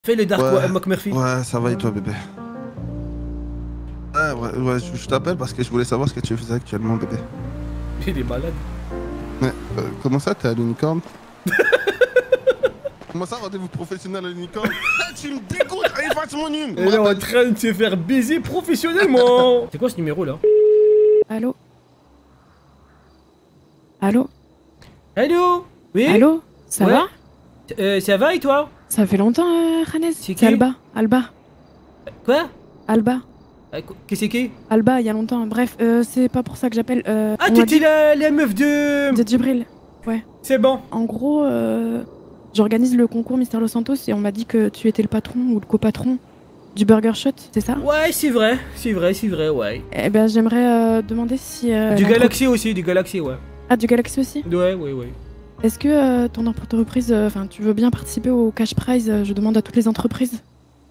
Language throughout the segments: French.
Fais le Dark Ouais, McMurphy. ouais, ça va et toi, bébé? Ouais, je t'appelle parce que je voulais savoir ce que tu faisais actuellement, bébé. Il est malade. Mais comment ça, t'es à l'unicorn? Comment ça, rendez-vous professionnel à l'unicorn? Tu me dégoûtes, allez, fasse mon hume! Elle est en train de se faire baiser professionnellement. C'est quoi ce numéro là? Allô? Allô? Allô? Oui? Allô? Ça Ouais. va? Ça va et toi? Ça fait longtemps, Hannes. C'est qui? C'est Alba. Alba. Quoi? Alba. Qu'est-ce que c'est qui? Alba, il y a longtemps. Bref, c'est pas pour ça que j'appelle. Ah, on m'a t'étais dit- la meuf de... de Djibril. Ouais. C'est bon. En gros, j'organise le concours Mister Los Santos et on m'a dit que tu étais le patron ou le copatron du Burger Shot, c'est ça? Ouais, c'est vrai, ouais. Eh ben, j'aimerais demander si. Du Galaxy aussi, du Galaxy, ouais. Ah, du Galaxy aussi? Ouais, ouais, ouais. Est-ce que ton entreprise, enfin, tu veux bien participer au cash prize? Je demande à toutes les entreprises.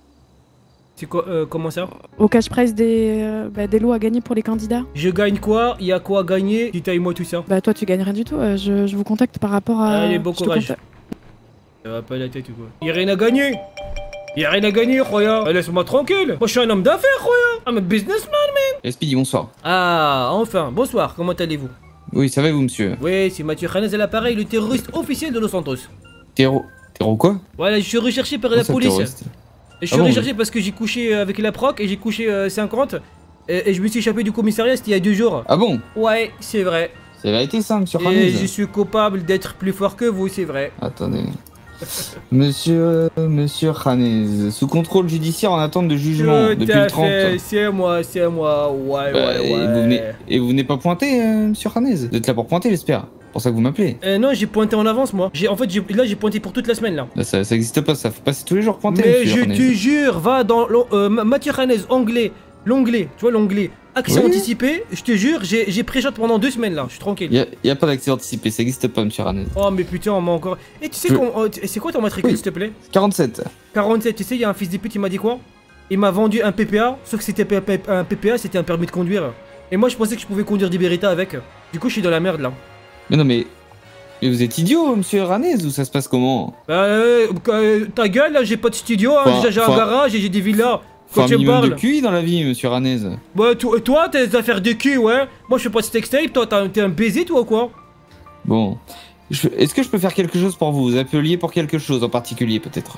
C'est quoi, comment ça? Au cash prize des lots à gagner pour les candidats? Je gagne quoi? Il y a quoi à gagner? Détaille-moi tout ça. Bah toi tu gagnes rien du tout, je vous contacte par rapport à... Allez, bon je te courage. contacte- Ça va pas la tête ou quoi? Y'a rien à gagner! Y'a rien à gagner, Roya! Laisse-moi tranquille! Moi je suis un homme d'affaires, Roya! I'm a businessman! Speedy, bonsoir. Ah, enfin, bonsoir, comment allez-vous? Oui, ça va et vous, monsieur? Oui, c'est Mathieu Khanez à l'appareil, le terroriste officiel de Los Santos. Terreau quoi? Voilà, je suis recherché par la Comment ça, police. terroriste? Je suis Ah bon, recherché parce que j'ai couché avec la proc et j'ai couché 50 et je me suis échappé du commissariat, c'était il y a 2 jours. Ah bon? Ouais, c'est vrai. C'est la vérité ça, monsieur Et Khanez? je suis coupable d'être plus fort que vous, c'est vrai. Attendez. Monsieur Khanez, sous contrôle judiciaire en attente de jugement Tout depuis à le 30. fait, c'est moi, ouais, Bah, ouais. et vous venez pas pointer, monsieur Khanez? Vous êtes là pour pointer, j'espère. C'est pour ça que vous m'appelez. Non, j'ai pointé en avance, moi. En fait, là, j'ai pointé pour toute la semaine, là. Là, ça existe pas, ça faut passer tous les jours pointer, Mais monsieur je Khanez. te jure, va dans Mathieu Khanez, l'onglet, tu vois l'onglet, accès Oui. anticipé, je te jure, j'ai pré-shot pendant 2 semaines, là, je suis tranquille. Y a pas d'accès anticipé, ça existe pas, monsieur Khanez. Oh, mais putain, on m'a encore... Et tu sais, c'est quoi ton matricule, Oui. s'il te plaît? 47. 47, tu sais, il y a un fils de pute, il m'a dit quoi? Il m'a vendu un PPA, sauf que c'était un PPA, c'était un permis de conduire. Et moi, je pensais que je pouvais conduire des Beretta avec. Du coup, je suis dans la merde, là. Mais non, mais vous êtes idiot, monsieur Khanez, ou ça se passe comment? Ta gueule, là, j'ai pas de studio, hein, Enfin, déjà j'ai un enfin- garage et j'ai des villas. Faut Quand un tu me minimum de parles. QI dans la vie, monsieur Khanez. Bah, toi, t'as des affaires de cul, ouais. Moi, je fais pas de sextape, toi, t'es un baiser, toi, ou quoi? Bon. Est-ce que je peux faire quelque chose pour vous? Vous appeliez pour quelque chose en particulier, peut-être?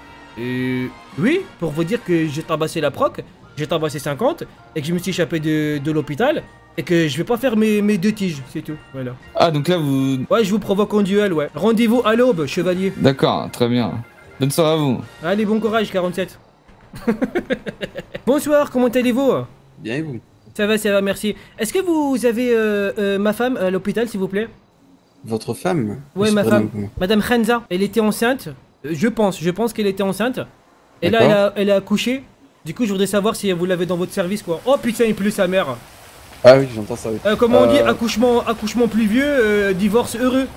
Oui, pour vous dire que j'ai tabassé la proc, j'ai tabassé 50, et que je me suis échappé de l'hôpital, et que je vais pas faire mes 2 tiges, c'est tout, voilà. Ah, donc là, vous... Ouais, je vous provoque en duel, ouais. Rendez-vous à l'aube, chevalier. D'accord, très bien. Bonne soirée à vous. Allez, bon courage, 47. Bonsoir, comment allez-vous? Bien et vous? Ça va, merci. Est-ce que vous avez ma femme à l'hôpital, s'il vous plaît? Votre femme? Ouais, Elle se ma prénomme femme. comment? Madame Khanza, elle était enceinte. Je pense qu'elle était enceinte. Et là, D'accord. elle a accouché. Du coup, je voudrais savoir si vous l'avez dans votre service, quoi. Oh putain, il pleut sa mère. Ah oui, j'entends ça, oui. Comment on dit accouchement pluvieux, divorce heureux.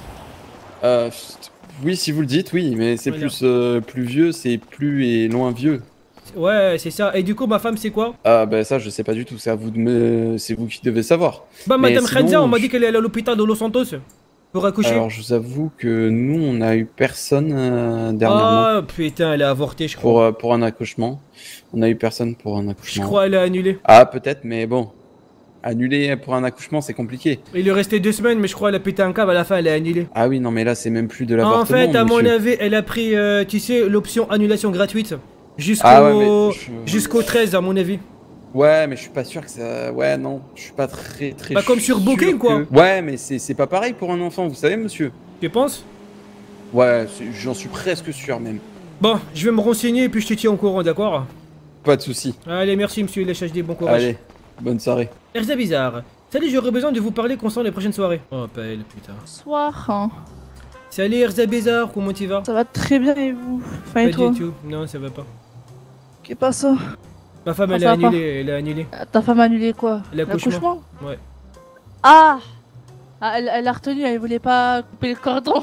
Oui, si vous le dites, oui, mais c'est Voilà. plus vieux, c'est plus et loin vieux. Ouais, c'est ça. Et du coup, ma femme, c'est quoi? Ah bah ça, je sais pas du tout, c'est à vous de me... c'est vous qui devez savoir. Bah, Mais Madame sinon, Khanza, on m'a je- dit qu'elle est allée à l'hôpital de Los Santos pour accoucher. Alors, je vous avoue que nous, on a eu personne dernièrement Ah putain, elle a avorté, je crois. pour un accouchement. On a eu personne pour un Je accouchement. crois qu'elle a annulé. Ah, peut-être, mais bon. Annuler pour un accouchement, c'est compliqué. Il lui restait 2 semaines, mais je crois qu'elle a pété un câble à la fin, elle a annulé. Ah oui, non, mais là, c'est même plus de l'avortement, En fait, à mon monsieur. avis, elle a pris, tu sais, l'option annulation gratuite. Jusqu'au Ah ouais, mais jusqu'au 13, à mon avis. Ouais, mais je suis pas sûr que ça... Ouais, non, je suis pas très Bah, comme sur sûr Booking, quoi. Ouais, mais c'est pas pareil pour un enfant, vous savez, monsieur. Tu penses? Ouais, j'en suis presque sûr, même. Bon, je vais me renseigner et puis je te tiens au courant, d'accord? Pas de soucis. Allez, merci monsieur le HHD, bon courage. Allez, bonne soirée. Erza Bizarre. Salut, j'aurais besoin de vous parler concernant les prochaines soirées. Oh, pas elle, putain. Bonsoir. Salut Erza Bizarre, comment tu vas? Ça va très bien et vous? Enfin, et Pas toi? du tout, non, ça va pas. Qu'est-ce pas ça? Ma femme, Ah, elle ça a va pas. annulé, elle a annulé. Ta femme a annulé quoi? L'accouchement. Ouais. Ah! Elle a retenu, elle voulait pas couper le cordon.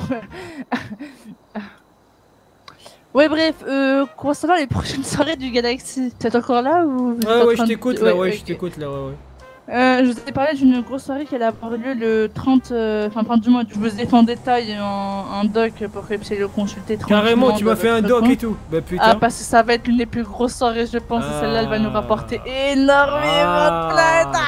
Ouais, bref, concernant les prochaines soirées du Galaxy, t'es encore là ou... vous êtes Ouais, en ouais, je train de- t'écoute là, ouais, je ok. t'écoute là, ouais, ouais. Je vous ai parlé d'une grosse soirée qui allait avoir lieu le 30, fin du mois. Je vous ai fait en détail un doc pour que vous puissiez le consulter tranquillement. Carrément, tu m'as dans fait un votre doc coin. et tout. Bah putain. Ah, parce que ça va être l'une des plus grosses soirées, je pense. Et celle-là, elle va nous rapporter énormément de plaintes.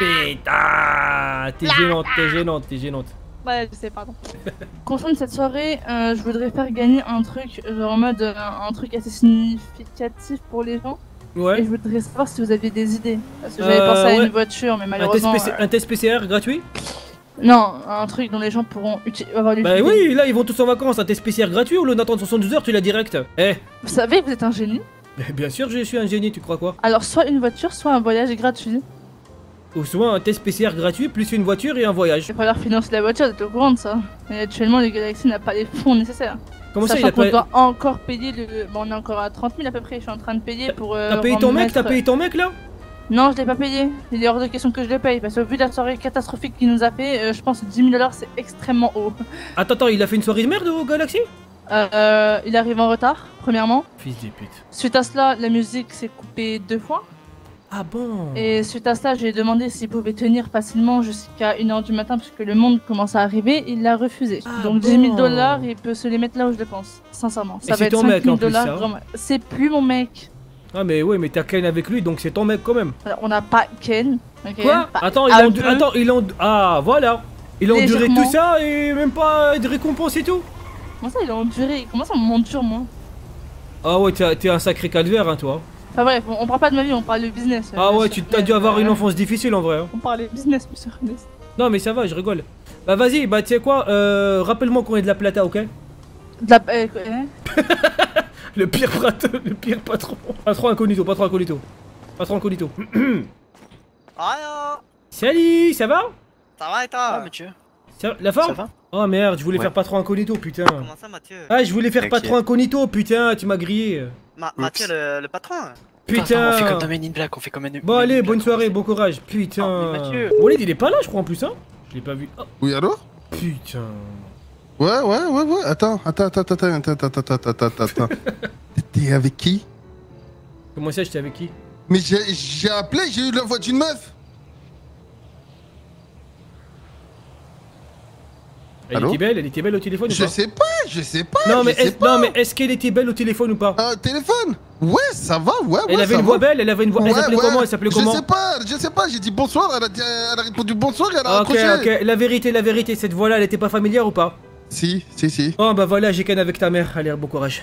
Putain, t'es gênante, t'es gênante, t'es gênante. Ouais, je sais, pardon. Concernant cette soirée, je voudrais faire gagner un truc, genre en mode un truc assez significatif pour les gens. Et Ouais. je voudrais savoir si vous aviez des idées. Parce que j'avais pensé à ouais. une voiture, mais Un malheureusement. un test PCR gratuit? Non, un truc dont les gens pourront avoir Bah l'utilité. oui, là ils vont tous en vacances. Un test PCR gratuit ou l'on attend 72 heures, tu l'as direct? Eh, Vous savez, vous êtes un génie. bien sûr, je suis un génie, tu crois quoi? Alors, soit une voiture, soit un voyage gratuit. Ou soit un test PCR gratuit plus une voiture et un voyage. Il va falloir financer la voiture, vous êtes au courant de ça. Et actuellement, les Galaxies n'a pas les fonds nécessaires. Comment ça, il Sachant a qu'on pas. doit encore payer le. Bon, on est encore à 30 000 à peu près, je suis en train de payer pour. T'as payé ton mec? T'as payé ton mec là? Non, je l'ai pas payé. Il est hors de question que je le paye. Parce que vu la soirée catastrophique qu'il nous a fait, je pense que 10 000 $ c'est extrêmement haut. Attends, il a fait une soirée de merde au Galaxy? Il arrive en retard, premièrement. Fils de pute. Suite à cela, la musique s'est coupée 2 fois. Ah bon? Et suite à ça, j'ai demandé s'il pouvait tenir facilement jusqu'à 1h du matin parce que le monde commence à arriver. Il l'a refusé. Ah Donc bon. 10 000 $, il peut se les mettre là où je le pense. Sincèrement. Et Ça c'est va être ton 5 mec, 000 en plus, $. ça. Vraiment. C'est plus mon mec. Ah mais ouais, mais t'as Ken avec lui, donc c'est ton mec quand même. Alors, on n'a pas Ken. ok Quoi? Pas Attends, un peu. Ah voilà. Il a enduré Légèrement. tout ça et même pas de récompense et tout? Comment ça, il a enduré? Comment ça, on m'endure, moi? Ah ouais, t'es un sacré calvaire, hein, toi. Enfin bref, on parle pas de ma vie, on parle de business. Ah ouais, monsieur t'as dû Ernest, avoir une enfance difficile en vrai. Hein. On parle de business, monsieur Ernest. Non mais ça va, je rigole. Bah vas-y, bah tu sais quoi, rappelle-moi qu'on est de la plata, ok? De la. Quoi. Le pire patron. Patron incognito. Patron incognito. Allo, Salut, ça va? ça va et toi? Mathieu. La forme? Ça va? Oh merde, je voulais Ouais. faire patron incognito, putain. Comment ça, Mathieu? Ah, je voulais faire T'inquiète. patron incognito, putain, tu m'as grillé. Mathieu, le patron? On fait comme Putain. dans Men in Black, on fait comme Men in Bon allez, Black, bonne on soirée, fait- bon courage. Putain. Oh, mais Mathieu. Walid, il est pas là, je crois en plus, hein? Je l'ai pas vu. Oh, Oui, allô? putain. Ouais. Attends. T'es avec qui? Comment ça, j'étais avec qui? Mais j'ai appelé, j'ai eu la voix d'une meuf. Allô? Elle était belle au téléphone ou Je pas? sais pas. Non mais, je sais pas. non mais est-ce qu'elle était belle au téléphone ou pas? Téléphone? Ouais, ça va, ouais. Elle avait ça une voix va. belle, elle avait une voix. Elle Ouais, s'appelait ouais. comment? Elle s'appelait comment? Je sais pas, j'ai dit bonsoir, elle a répondu bonsoir et elle a Ok, accroché. ok, la vérité, cette voix-là, elle était pas familière ou pas? Si. Oh bah voilà, j'ai qu'un avec ta mère, allez, bon courage.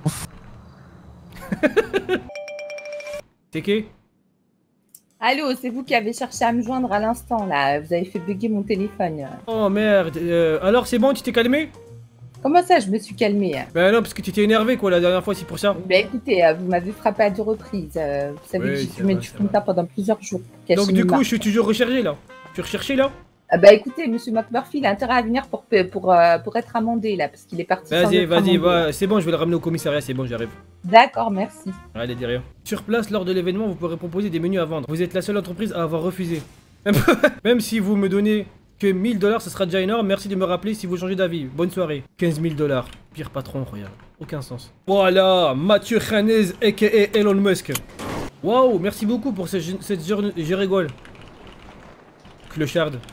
C'est qui? Allô, c'est vous qui avez cherché à me joindre à l'instant là. Vous avez fait bugger mon téléphone. Oh merde, alors c'est bon, tu t'es calmé? Comment ça, je me suis calmée? Bah non, parce que tu t'es énervé quoi la dernière fois, c'est pour ça. Bah écoutez, vous m'avez frappé à 2 reprises. Vous savez Oui, que j'ai c'est fumé vrai, du c'est Fanta pendant plusieurs jours. pour cacher Donc du mes coup, marques. je suis toujours recherché là. Tu es recherché là? Ah bah écoutez, monsieur McMurphy, il a intérêt à venir pour être amendé là, parce qu'il est parti sans Vas-y, être vas-y, amendé. c'est bon, je vais le ramener au commissariat, c'est bon, j'arrive. D'accord, merci. Allez, derrière. Sur place, lors de l'événement, vous pourrez proposer des menus à vendre. Vous êtes la seule entreprise à avoir refusé. Même si vous me donnez que 1 000 $, ce sera déjà énorme. Merci de me rappeler si vous changez d'avis. Bonne soirée. 15 000 $. Pire patron, regarde. Aucun sens. Voilà, Mathieu Khanez, aka Elon Musk. Waouh, merci beaucoup pour cette journée. Je rigole. Clocharde.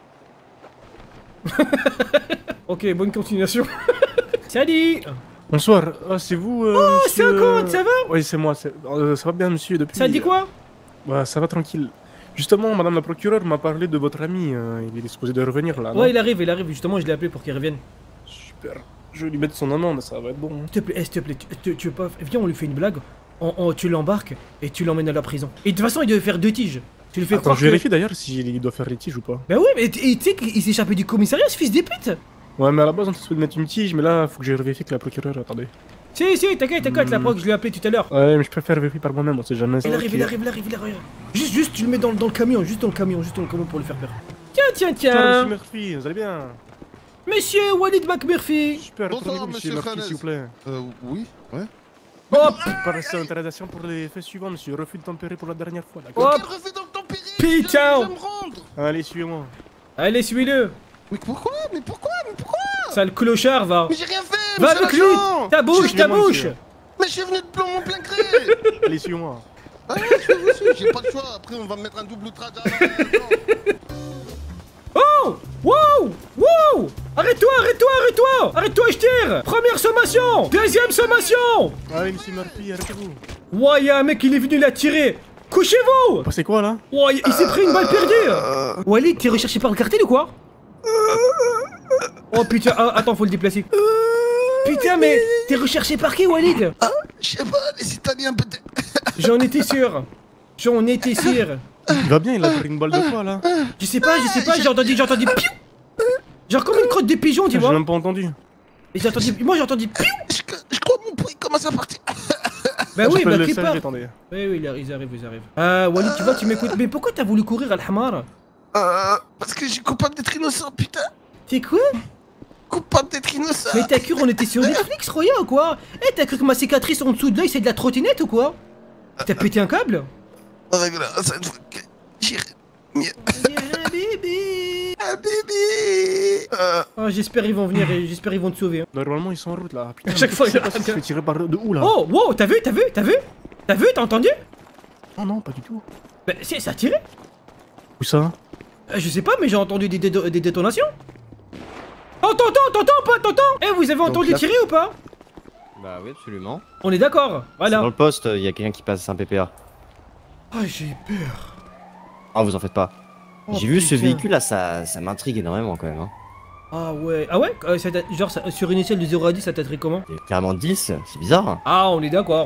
Ok, bonne continuation. Salut. Bonsoir, c'est vous Oh, monsieur... 50, ça va? Oui, c'est moi, ça va bien monsieur, depuis... Ça dit quoi? Bah, ça va tranquille. Justement, madame la procureure m'a parlé de votre ami, il est supposé de revenir là, non? Ouais, il arrive, justement, je l'ai appelé pour qu'il revienne. Super, je vais lui mettre son amende, ça va être bon. S'il te plaît, tu veux pas... Viens, on lui fait une blague, tu l'embarques et tu l'emmènes à la prison. Et de toute façon, il devait faire 2 tiges. Tu lui fais Attends, croire je vérifie d'ailleurs s'il doit faire les tiges ou pas. Bah oui, mais tu sais qu'il s'est échappé du commissariat, ce fils des putes. Ouais, mais à la base, on était supposé de mettre une tige, mais là, faut que je vérifie que la procureure, attendez. Si, t'inquiète, la proc, je l'ai appelé tout à l'heure. Ouais, mais je préfère vérifier par moi-même, on sait jamais. Il arrive. Juste, tu le mets dans le camion, juste dans le camion pour le faire peur. Tiens. Monsieur Murphy, vous allez bien? Monsieur Walid McMurphy. Super, Bonsoir, retournez-vous, monsieur monsieur Murphy, Khanez. s'il vous plaît. Oui, ouais. Hop, Par interrogation pour les faits suivants, monsieur. Refus de tempérer pour la dernière fois, d'accord? hop. Quel refus d'obtempérer? Putain. Je vais me rendre. Allez, suivez-moi. Allez, suis-le. Mais pourquoi? Sale clochard, va. Mais j'ai rien fait. Va monsieur avec lui. l'agent. Ta bouche. Suivez-moi, monsieur. Mais je suis venu de plomb mon plein gré. Allez, suivez-moi. Ah, je vais vous suivre, j'ai pas le choix. Après, on va me mettre un double outrage. Oh! Wow! Wow! Arrête-toi, arrête-toi, arrête-toi! Arrête-toi, je tire! Première sommation! Deuxième sommation! Allez, monsieur Murphy, arrêtez-vous. Ouais, y'a un mec qui est venu la tirer! Couchez-vous! C'est quoi là? Ouais, il s'est pris une balle perdue! Walid, t'es recherché par le cartel ou quoi? Oh putain, ah, attends, faut le déplacer. Putain, mais t'es recherché par qui, Walid? Je sais pas, les Italiens peut-être. J'en étais sûr. J'en étais sûr. Il va bien, il a pris une balle de quoi là? Je sais pas, j'ai entendu piou! Genre comme une crotte de pigeon, tu J'ai vois? même pas entendu. Et moi j'ai entendu piou! Je crois que mon pouls commence à partir. Bah oui, bah le qui part? attendez. Oui, ils arrivent. Walid, tu vois, tu m'écoutes. Mais pourquoi t'as voulu courir, Al-Hamar? Parce que je suis coupable d'être innocent, putain. T'es quoi? Coupable d'être innocent. Mais t'as cru qu'on était sur Netflix, Roya, ou quoi? Eh, t'as cru que ma cicatrice en dessous de l'œil c'est de la trottinette ou quoi? T'as pété un câble? Regarde, cette fois que j'irai mieux. Un bébé. Oh, j'espère ils vont venir et j'espère ils vont te sauver. Hein. Normalement, ils sont en route là. Putain, À chaque fois, il je se fait tirer par de où là? Oh, wow, t'as vu? T'as entendu? Non, non, pas du tout. Bah, si, ça a tiré. Où ça? Je sais pas, mais j'ai entendu des détonations. T'entends? Eh, vous avez entendu tirer ou pas? Bah oui, absolument. On est d'accord, voilà. Dans le poste, il y a quelqu'un qui passe un PPA. Ah, j'ai peur. Ah, vous en faites pas. Oh, J'ai vu ce putain. véhicule là, ça m'intrigue énormément quand même. Hein. Ah ouais, genre sur une échelle de 0 à 10, ça t'atterait comment? Il y a clairement 10, c'est bizarre. Ah, on est d'accord.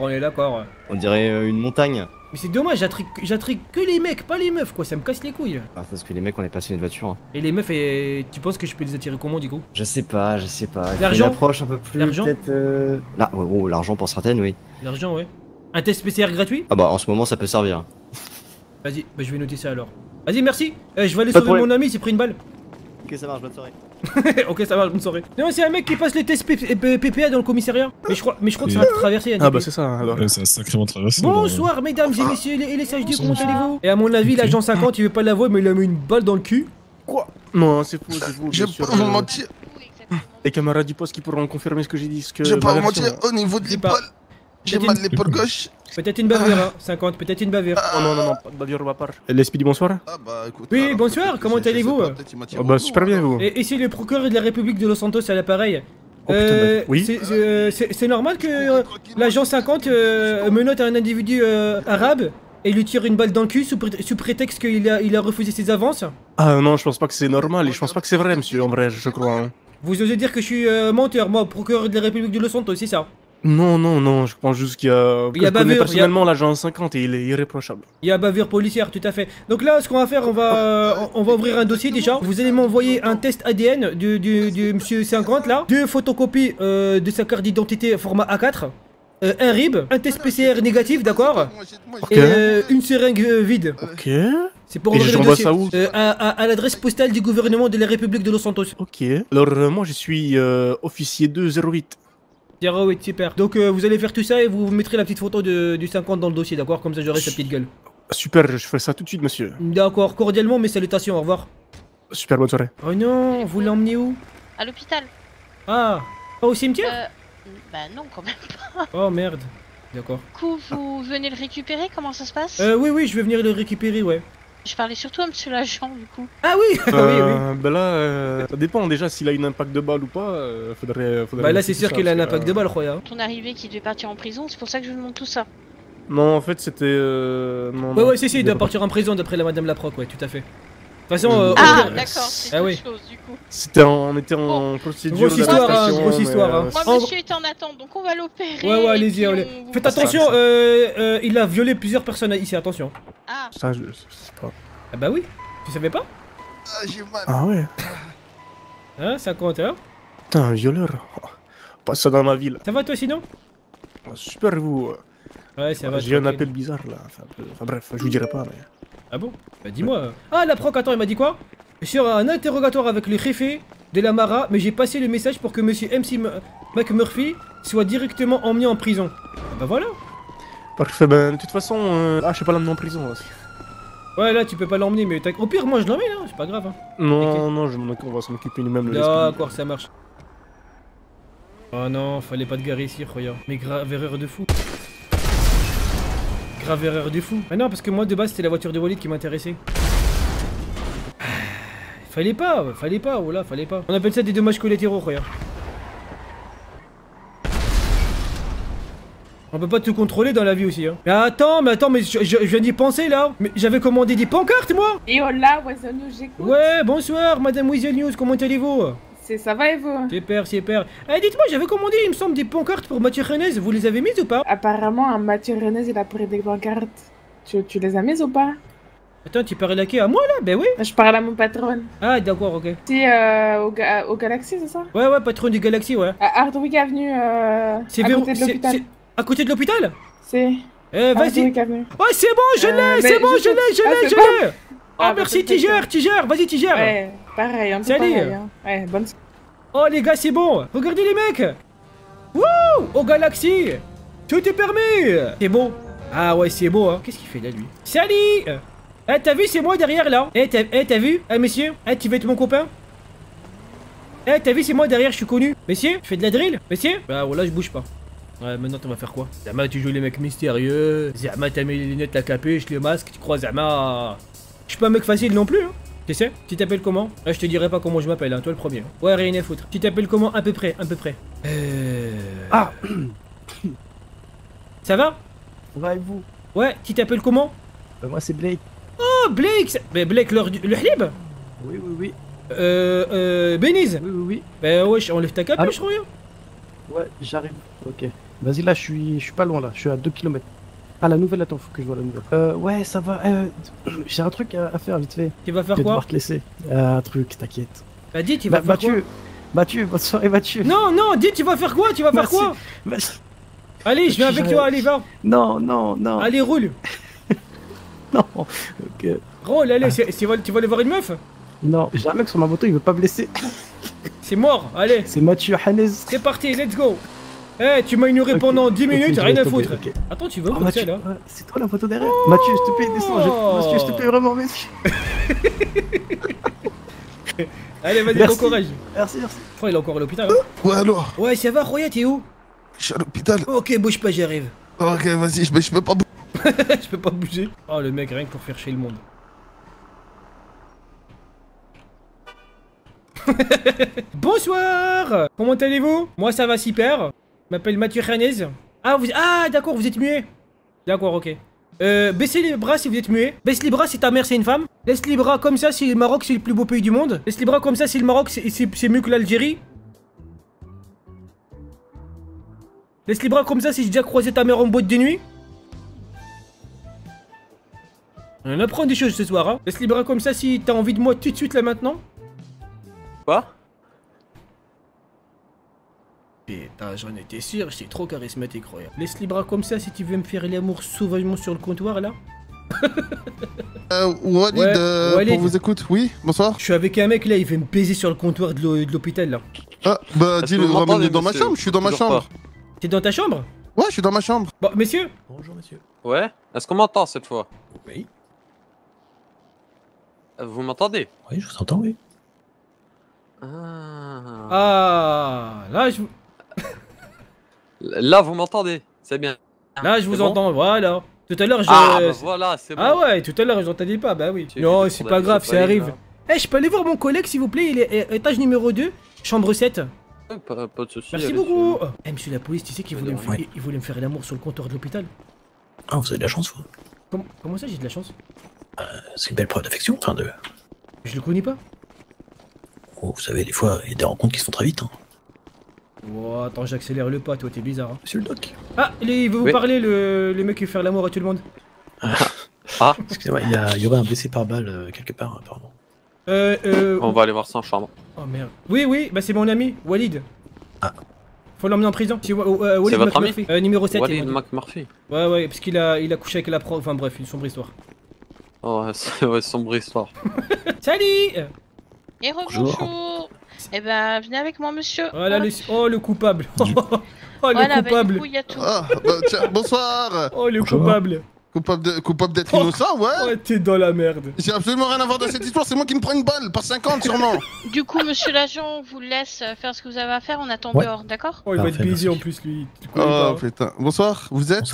On dirait une montagne. Mais c'est dommage, j'attrape que les mecs, pas les meufs, quoi, ça me casse les couilles. Ah, parce que les mecs, on est passé une voiture. Hein. Et les meufs, tu penses que je peux les attirer comment, du coup? Je sais pas. L'argent? Une approche un peu plus. L'argent? Peut-être. Là, oh, l'argent pour certaines, oui. L'argent, ouais. Un test PCR gratuit? Ah bah, en ce moment, ça peut servir. Vas-y, bah, je vais noter ça alors. Vas-y, merci. Je vais aller Pas de sauver problème. mon ami, il s'est pris une balle. Ok, ça marche, bonne soirée. Ok, ça va, bonne soirée. Non, c'est un mec qui passe les tests PPA dans le commissariat. Mais je crois que ça va traverser. Ah bah c'est ça alors. Ouais, c'est sacrément traversé. Bonsoir, mesdames et messieurs, les SHD, comment allez-vous? Et à mon avis, l'agent 50, il veut pas l'avouer, mais il a mis une balle dans le cul. Quoi? Non, c'est faux, Je bien vais sûr. pas vous mentir. Les camarades du poste qui pourront confirmer ce que j'ai dit. Ce que Je vais pas ma vous version. mentir, au niveau de Dis pas. l'épaule, j'ai mal l'épaule gauche. Peut-être une bavure, hein, 50, peut-être une bavure. Oh non, pas de bavure de ma part. L'SPD, bonsoir. Ah bah écoute. Oui, alors, bonsoir, peut-être comment que je sais allez-vous? pas, peut-être il m'a tiré Oh au bah cou, super bien vous. Et ici le procureur de la République de Los Santos à l'appareil. Oh, putain, oui. C'est normal que l'agent 50 menotte un individu arabe et lui tire une balle dans le cul sous prétexte qu'il a refusé ses avances. Ah non, je pense pas que c'est normal et je pense pas que c'est vrai, monsieur, en vrai, je crois. Hein. Vous osez dire que je suis menteur, moi, procureur de la République de Los Santos, c'est ça? Non, je pense juste qu'il y a. Il y a je connais bavure, personnellement l'agent 50 et il est irréprochable. Il y a bavure policière, tout à fait. Donc là, ce qu'on va faire, on va ouvrir un dossier déjà. Vous allez m'envoyer un test ADN du monsieur 50 là, 2 photocopies de sa carte d'identité format A4, un RIB, un test PCR négatif, d'accord? Ok. Et une seringue vide. Ok. C'est pour Et ouvrir le j'envoie dossier. ça où? À l'adresse postale du gouvernement de la République de Los Santos. Ok. Alors moi je suis officier 208. 08, super. Donc vous allez faire tout ça et vous mettrez la petite photo du 50 dans le dossier, d'accord? Comme ça j'aurai sa petite gueule. Super, je fais ça tout de suite, monsieur. D'accord, cordialement, mes salutations, au revoir. Super, bonne soirée. Oh non, vous l'emmenez où? À l'hôpital. Ah, pas au cimetière? Bah non, quand même pas. Oh merde. D'accord. Du coup, vous venez le récupérer? Comment ça se passe? Oui, je vais venir le récupérer, ouais. Je parlais surtout à monsieur l'agent, du coup. Ah oui, oui. Bah là, ça dépend déjà s'il a une impact de balle ou pas. Faudrait bah là, c'est sûr qu'il a un impact de balle, croyant. Ton arrivée qui devait partir en prison, c'est pour ça que je vous demande tout ça. Non, en fait, c'était. Non, ouais, si, il doit partir en prison d'après la madame Laproc, ouais, tout à fait. De toute façon, ah, d'accord, c'est autre chose, du coup. On était en procédure. Grosse histoire, hein, grosse histoire. Hein. Moi, monsieur est en attente, donc on va l'opérer. Ouais, allez-y, allez. Faites attention, il a violé plusieurs personnes ici, attention. Ah. Ça, je sais pas. Ah bah oui, tu savais pas? Ah, j'ai mal. Ah ouais. Hein, 50 heures. Putain, un violeur. Pas ça dans ma ville. Ça va toi sinon? Super, vous. Ouais, ça va. J'ai un appel bizarre là. Enfin bref, je vous dirai pas, mais. Ah bon? Bah dis-moi. Ah, la proc, attends, il m'a dit quoi? Sur un interrogatoire avec le préfet de la Mara, mais j'ai passé le message pour que monsieur MC McMurphy soit directement emmené en prison. Ah bah voilà. Parfait, ben de toute façon, je sais pas l'emmener en prison aussi. Ouais, là tu peux pas l'emmener, mais au pire, moi je l'emmène, hein, c'est pas grave. Hein. Non, on va s'en occuper nous-mêmes. D'accord, ça marche. Oh non, fallait pas te garer ici, regarde. Mais grave erreur de fou. grave erreur du fou. Ah non, parce que moi de base c'était la voiture de Walid qui m'intéressait. Fallait pas, voilà, fallait pas. On appelle ça des dommages collatéraux, regarde. On peut pas tout contrôler dans la vie aussi, hein. Mais attends, mais je viens d'y penser là. Mais j'avais commandé des pancartes, moi. Et hola, Weasel News, j'écoute. Ouais, bonsoir, madame Weasel News, comment allez-vous? Ça va et vous? Super. Eh, dites-moi, j'avais commandé, il me semble, des pancartes pour Mathieu Renez. Vous les avez mises ou pas? Apparemment, Mathieu Renez, il a pris des pancartes. Tu les as mises ou pas? Attends, tu parles à qui? À moi là? Ben oui. Je parle à mon patron. Ah, d'accord, ok. C'est au Galaxy, c'est ça? Ouais, patron du Galaxy, ouais. Hardwick Avenue, c'est à côté de l'hôpital. À côté de l'hôpital? C'est... vas-y. Oh, c'est bon, je l'ai, je l'ai. Oh, merci, Tiger, vas-y, Tiger. Ouais, pareil, un peu Salut. pareil. Hein. Ouais, bonne... Oh, les gars, c'est bon. Regardez les mecs. Wouh, au Galaxy. Tout est permis. C'est beau. Ah ouais, c'est beau, hein. Qu'est-ce qu'il fait là, lui? Salut. Eh, t'as vu, c'est moi derrière, là. Eh, t'as vu? Eh, monsieur, tu veux être mon copain? Eh, t'as vu, c'est moi derrière, je suis connu. Monsieur, je fais de la drill. Monsieur? Bah, voilà, je bouge pas. Ouais, maintenant, on va faire quoi? Zama, tu joues les mecs mystérieux. Zama, t'as mis les lunettes, la capuche, le masque, tu crois, Zama. Je suis pas un mec facile non plus, hein. Tu sais? Tu t'appelles comment? Je te dirai pas comment je m'appelle, hein, toi le premier. Hein. Ouais, rien à foutre. Tu t'appelles comment? À peu près. Ah. Ça va? Ça va et vous? Ouais, tu t'appelles comment? Moi c'est Blake. Oh, Blake! Mais Blake, le Hlib? Oui. Beniz? Oui. Bah wesh, enlève ta capuche, je reviens. Ouais, j'arrive. Ok. Vas-y, là, je suis pas loin, là. Je suis à 2 km. Ah, la nouvelle, attends, faut que je vois la nouvelle. Ouais, ça va. J'ai un truc à faire, vite fait. Tu vas faire Je vais quoi? devoir te laisser. Un truc, t'inquiète. Bah dis, tu vas faire quoi? Mathieu, bonne soirée, Mathieu. Non, dis, tu vas faire quoi? Tu vas faire quoi? Allez, je viens avec toi, allez, va. Non. Allez, roule. Non. Ok. Roule, allez, tu vas aller voir une meuf? Non, j'ai un mec sur ma moto, il veut pas me laisser. C'est mort, allez. C'est Mathieu Hanez. C'est parti, let's go. Eh, tu m'as ignoré pendant 10 minutes, rien à foutre. Attends, tu vas où, Mathieu, là? c'est toi la photo derrière? Mathieu, s'il te plaît, descends. Mathieu, je te plaît vraiment, monsieur. Allez, vas-y, bon courage. Merci. Je crois qu'il est encore à l'hôpital. Hein. Ouais, alors? Ouais, ça va, Roya, t'es où? Je suis à l'hôpital. Ok, bouge pas, j'arrive. Ok, vas-y, je peux pas bouger. Je peux pas bouger. Oh, le mec, rien que pour faire chier le monde. Bonsoir. Comment allez-vous? Moi, ça va super. Je m'appelle Mathieu Hanez. Ah, d'accord, vous êtes muet. D'accord, ok. Baissez les bras si vous êtes muet. Baisse les bras si ta mère c'est une femme. Laisse les bras comme ça si le Maroc c'est le plus beau pays du monde. Laisse les bras comme ça si le Maroc c'est mieux que l'Algérie. Laisse les bras comme ça si j'ai déjà croisé ta mère en boîte de nuit. On apprend des choses ce soir, hein. Laisse les bras comme ça si t'as envie de moi tout de suite là maintenant. Quoi? Putain, j'en étais sûr, c'est trop charismatique, regarde. Laisse les bras comme ça si tu veux me faire l'amour sauvagement sur le comptoir là. Walid, on vous écoute, oui, bonsoir. Je suis avec un mec là, il veut me baiser sur le comptoir de l'hôpital là. Ah, bah dis-le, ramène-le dans ma chambre, je suis dans ma chambre. T'es dans ta chambre? Ouais, je suis dans ma chambre. Bon, messieurs. Bonjour, monsieur. Ouais? Est-ce qu'on m'entend cette fois? Oui. Vous m'entendez? Oui, je vous entends, oui. Ah, là je vous... Là vous m'entendez, c'est bien. Là je vous entends, voilà. Tout à l'heure je... Ah bah voilà, c'est bon. Ah ouais, tout à l'heure j'entendais pas, bah oui. Non, c'est pas grave, ça arrive. Eh, je peux aller voir mon collègue s'il vous plaît, il est étage numéro 2, chambre 7. Pas de soucis. Merci beaucoup. Eh, monsieur la police, tu sais qu'il voulait, voulait me faire l'amour sur le comptoir de l'hôpital. Ah, vous avez de la chance, vous. Comment ça j'ai de la chance? C'est une belle preuve d'affection, enfin de... Je le connais pas. Oh, vous savez, des fois, il y a des rencontres qui se font très vite. Hein. Oh, attends, j'accélère le pas, toi, t'es bizarre. Hein. Monsieur le doc. Ah, il veut vous parler, le mec qui veut faire l'amour à tout le monde. Ah, excusez-moi, il y aurait un blessé par balle quelque part, apparemment. On va aller voir ça en chambre. Oh merde. Oui, bah c'est mon ami, Walid. Ah. Faut l'emmener en prison. C'est Walid votre ami numéro 7. Walid McMurphy. Ouais, parce qu'il a couché avec la prof. Enfin bref, une sombre histoire. Oh, ouais, sombre histoire. Salut. Et rebonjour. Eh ben, venez avec moi, monsieur. Voilà, le coupable. Oh, voilà, le coupable. Bah, du coup, y a tout. Ah, bah tiens, bonsoir. Oh, le coupable. Coupable d'être innocent, ouais. Oh, t'es dans la merde. J'ai absolument rien à voir dans cette histoire, c'est moi qui me prends une balle, par 50 sûrement. Du coup, monsieur l'agent, on vous laisse faire ce que vous avez à faire, on attend dehors, d'accord? Oh, il va être busy en plus, lui. Oh putain, bonsoir, vous êtes? Bonsoir.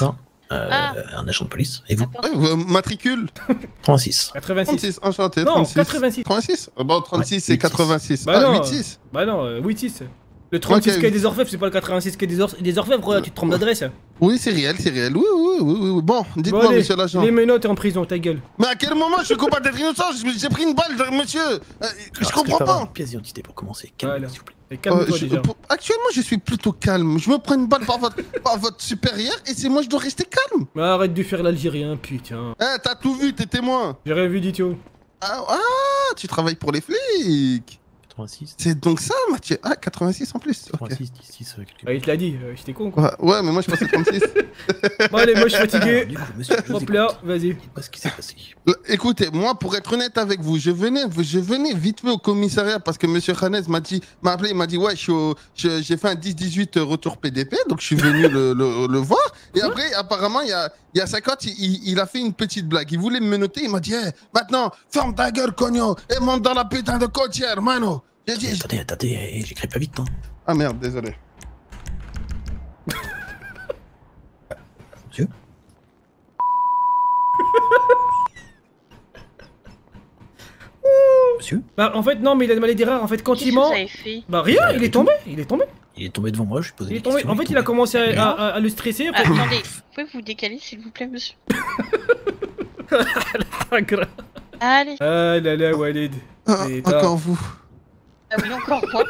Un agent de police. Et vous? Matricule 36. 86. Enchanté. Non, 36. 86. 36 Bon, 36 et 86. Bah non. 8-6. Bah non, 8-6. Le 36 Ok. quai des Orfèvres, c'est pas le 86 quai des Orfèvres, regarde, tu te trompes d'adresse. Oui, c'est réel, c'est réel. Oui. Bon, dites-moi, Bon, allez, monsieur l'agent. les menottes en prison, ta gueule. Mais à quel moment je suis coupable d'être innocent? J'ai pris une balle, monsieur. Je comprends pas. Une pièce d'identité pour commencer. Calme-toi, s'il vous plaît. Et calme-toi déjà. Actuellement, je suis plutôt calme. Je me prends une balle par votre supérieur et c'est moi, je dois rester calme. Mais arrête de faire l'Algérien, putain. Eh, t'as tout vu, t'es témoin. J'ai rien vu du tout. Ah, tu travailles pour les flics. 86. C'est donc ça, Mathieu. Ah, 86 en plus. 86, 16, Ah, il te l'a dit, j'étais con quoi. Ouais, mais moi je passais 36. Bon, allez, moi je suis fatigué. Du coup, monsieur, je vous Hop là, vas-y. Dites-moi ce qui s'est passé. Écoutez, moi, pour être honnête avec vous, je venais vite fait au commissariat parce que monsieur Khanez m'a appelé, il m'a dit ouais, j'ai fait un 10-18 retour PDP, donc je suis venu le voir. Et après, apparemment, il y a 50, il a fait une petite blague. Il voulait me noter, il m'a dit hey, maintenant, ferme ta gueule, cognon, et monte dans la putain de côtière, mano. Attendez, j'écris pas vite, hein. Ah merde, désolé. Monsieur? Monsieur? Bah, en fait, non, mais il a une maladie rare. En fait, quand il Qu'est-ce que ment. vous avez fait? Bah, rien, il est tombé. Il est tombé. Il est tombé devant moi, je suis posé Il est des tombé. questions. En fait, il a commencé à le stresser. Ah, attendez, vous pouvez vous décaler s'il vous plaît, monsieur? Allez. Ah là là, Walid. Ah, encore vous. Ah oui, encore moi.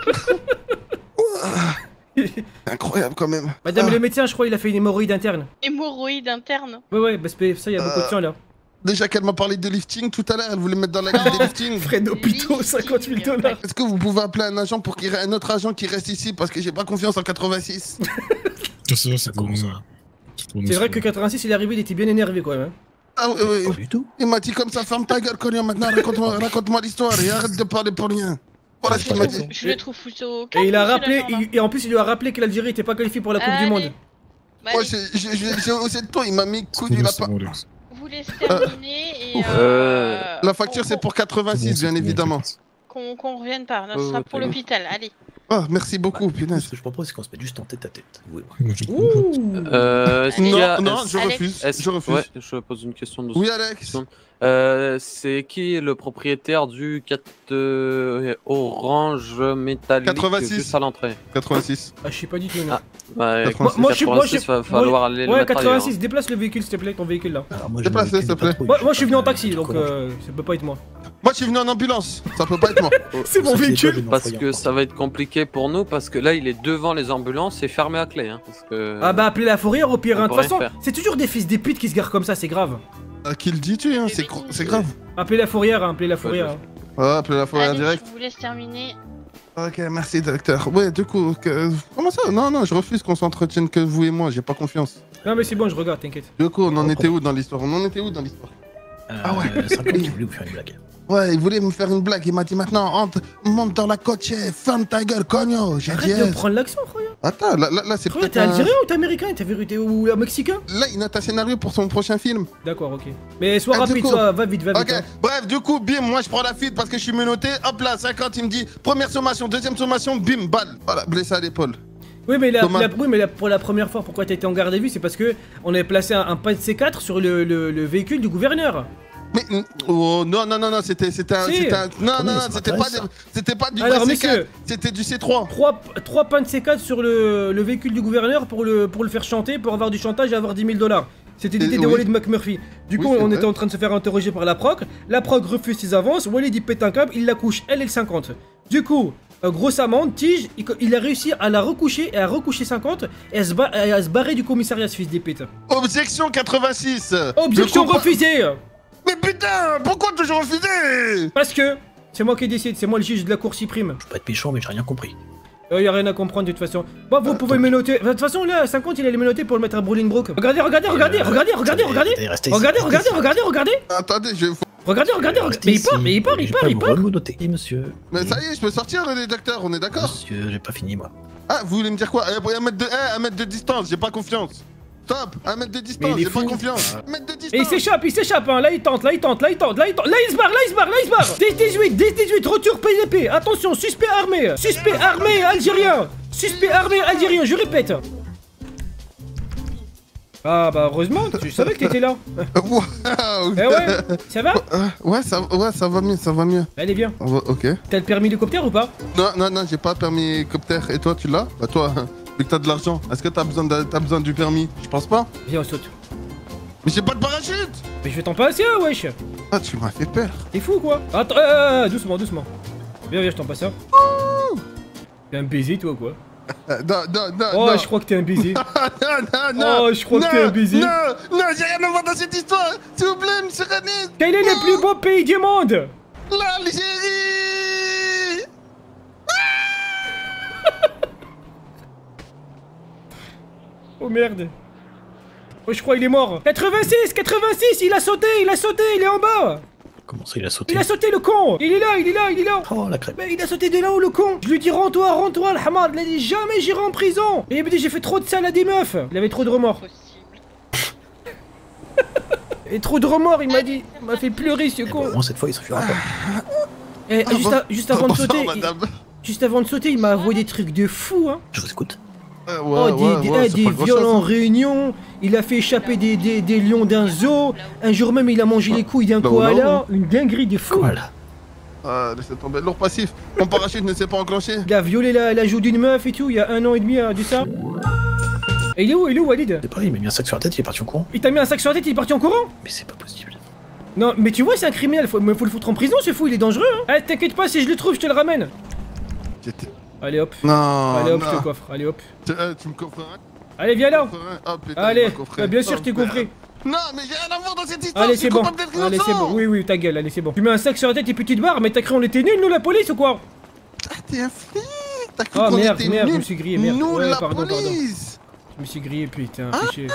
Incroyable quand même. Madame le médecin, je crois, il a fait une hémorroïde interne. Hémorroïde interne. Ouais, bah c'est ça, il y a beaucoup de sang là. Déjà qu'elle m'a parlé de lifting tout à l'heure, elle voulait mettre dans la liste des lifting. Frais d'hôpitaux, 50 000 $. Est-ce que vous pouvez appeler un agent pour qu'il y ait un autre agent qui reste ici parce que j'ai pas confiance en 86. C'est comment ça? C'est vrai que 86, il est arrivé, il était bien énervé quand même. Ah oui. Pas du tout. Il m'a dit comme ça, ferme ta gueule, cognon, maintenant raconte-moi l'histoire et arrête de parler pour rien. Voilà ce qu'il m'a dit. Je le trouve plutôt Et calme, il a monsieur rappelé, l'agent, là. et en plus il lui a rappelé que l'Algérie était pas qualifiée pour la Coupe du Allez. Monde. Bah, Moi, allez, j'ai osé de toi, il m'a mis coup du lapin. vous laissez terminer et La facture, c'est pour 86, bien évidemment. qu'on revienne pas. Non, ce sera pour l'hôpital. Allez. Ah, merci beaucoup, punaise. Ce que je propose, c'est qu'on se mette juste en tête à tête. Oui. Non, je refuse. Je refuse. Ouais, je pose une question de Oui, Alex. C'est qui le propriétaire du 4 orange métallique 86. juste à l'entrée? 86. Ah, je sais pas du tout. Non. Ah, bah, Moi, je suis. 86, va falloir aller le Ouais, mettre 86, ailleurs, hein. déplace le véhicule s'il te plaît, ton véhicule là. Alors, moi, Déplacez, s'il te plaît. Moi, je suis venu en taxi donc ça peut pas être moi. Moi, je suis venu en ambulance. Ça peut pas être moi. C'est mon véhicule. Parce que ça va être compliqué pour nous, parce que là il est devant les ambulances et fermé à clé. Hein, parce que... Ah bah appelez la fourrière au pire. on De peut toute rien façon, faire. c'est toujours des fils des putes qui se garent comme ça, c'est grave. À qui le dis-tu, hein? C'est grave. Appelez la fourrière, appelez la fourrière. Ah, appelez la fourrière Allez, direct. je vous laisse terminer. Ok, merci, docteur. Ouais, du coup, comment ça? Non, je refuse qu'on s'entretienne que vous et moi, j'ai pas confiance. Non mais c'est bon, je regarde, t'inquiète. Du coup, on en était où dans l'histoire? Ah ouais. 50, il voulait vous faire une blague. Ouais, il voulait me faire une blague, il m'a dit maintenant, monte dans la côtière, ferme ta gueule, cogno. J'ai dit, Arrête de prendre l'accent, frère. Attends, là, c'est Frère, peut-être t'es algérien ou t'es américain? T'es vérité ou mexicain? Là, il note un scénario pour son prochain film. D'accord, ok. Mais sois Du rapide, coup- va vite, va vite. Ok, hein. bref, du coup, bim, moi je prends la fuite parce que je suis menotté. Hop là, 50, il me dit première sommation, deuxième sommation, bim, balle. Voilà, blessé à l'épaule. Oui, mais, Thomas. pour la première fois, pourquoi t'as été en garde à vue? C'est parce que on avait placé un pas de C4 sur le véhicule du gouverneur. Mais oh, non, c'était un, Si. c'était pas du Alors, vrai messieurs, C4, c'était du C3. 3 pains de C4 sur le véhicule du gouverneur pour le faire chanter, pour avoir du chantage et avoir 10 000 $. C'était l'idée de oui. Walid McMurphy. Du Oui, coup, c'est on vrai. était en train de se faire interroger par la proc. La proc refuse ses avances. Walid il pète un câble, il la couche, elle est le 50. Du coup, grosse amende, Tige, il a réussi à la recoucher et à recoucher 50 et à se barrer du commissariat, ce fils des putes. Objection 86. Objection Le compa- refusée. Mais putain, pourquoi toujours refusé? Parce que c'est moi qui décide, c'est moi le juge de la cour suprême. Je peux pas être méchant, mais j'ai rien compris. Y a rien à comprendre de toute façon. Bon, vous pouvez me noter. De toute façon, là, 50, il allait me noter pour le mettre à Bolingbroke. Regardez. Regardez. Attendez, je... Regardez. Mais il part. Vous noter, monsieur. Mais ça y est, je peux sortir, les docteurs, on est d'accord? Monsieur, j'ai pas fini, moi. Ah, vous voulez me dire quoi? 1 mètre de distance, j'ai pas confiance. Stop, 1 mètre de distance, Mais il est j'ai pas fou. confiance. 1 mètre de distance. Et il s'échappe, hein. Là, il tente. Là, il se barre. 10-18, retour PDP. Attention, suspect armé, algérien, je répète. Ah bah heureusement, tu savais que t'étais là. Waouh. Eh ouais, ça va? Ouais, ça va mieux, ça va mieux. Allez, viens. Ok. T'as le permis hélicoptère ou pas? Non, j'ai pas permis hélicoptère. Et toi, tu l'as? Bah toi, vu que t'as de l'argent, est-ce que t'as besoin du permis? Je pense pas. Viens, on saute. Mais j'ai pas de parachute! Mais je vais t'en passer un, wesh. Ah, tu m'as fait peur. T'es fou quoi? Attends, doucement. Viens, je t'en passe un. T'es un baiser toi quoi? Non. Oh, je crois que t'es un baiser. non. Oh, je crois que t'es un baiser. Non, j'ai rien à voir dans cette histoire. S'il vous plaît, monsieur Khanes. Quel est le plus beau pays du monde? L'Algérie. Oh merde. Oh, je crois qu'il est mort. 86, il a sauté, il est en bas. Comment ça, il a sauté? Il a sauté le con. Il est là. Oh, la crêpe. Mais il a sauté de là-haut le con. Je lui dis rends-toi, le hamad. Il a dit jamais j'irai en prison. Et il m'a dit j'ai fait trop de sale à des meufs. Il avait trop de remords. Et trop de remords, il m'a dit. Il m'a fait pleurer ce con. Bon, cette fois, il suffira pas. Et juste avant de sauter, il m'a avoué des trucs de fou, hein. Je vous écoute. Des viols en réunion, il a fait échapper des lions d'un zoo, un jour même il a mangé les couilles d'un koala, une dinguerie de fou. Ah, laissez tomber, lourd passif, mon parachute ne s'est pas enclenché. Il a violé la joue d'une meuf et tout, il y a 1 an et demi, dit ça. Et il est où Walid? C'est pas, il m'a mis un sac sur la tête, il est parti en courant. Il t'a mis un sac sur la tête, il est parti en courant? Mais c'est pas possible. Non, mais tu vois, c'est un criminel, faut le foutre en prison ce fou, il est dangereux, hein. Eh, t'inquiète pas, si je le trouve, je te le ramène. Allez hop. Allez hop, je te coffre. Allez hop. Tu me coffres un? Allez, viens là. Oh, putain, allez, bien sûr, je t'ai compris. Non, mais j'ai rien à voir dans cette histoire. Allez, c'est bon. Allez, c'est bon. Oui, ta gueule, allez, c'est bon. Tu mets un sac sur la tête et puis tu te barres, mais t'as cru on était nuls, nous, la police ou quoi? Ah, t'es un flic. T'as cru qu'on était nuls. merde, je me suis grillé, merde. Nous, ouais, la pardon. police. Je me suis grillé, putain,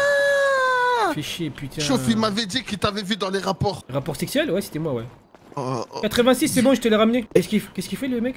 fais chier, putain. Chauffe, il m'avait dit qu'il t'avait vu dans les rapports. Rapport sexuel? Ouais, c'était moi, ouais. 86, c'est bon, je te l'ai ramené. Qu'est-ce qu'il fait, le mec?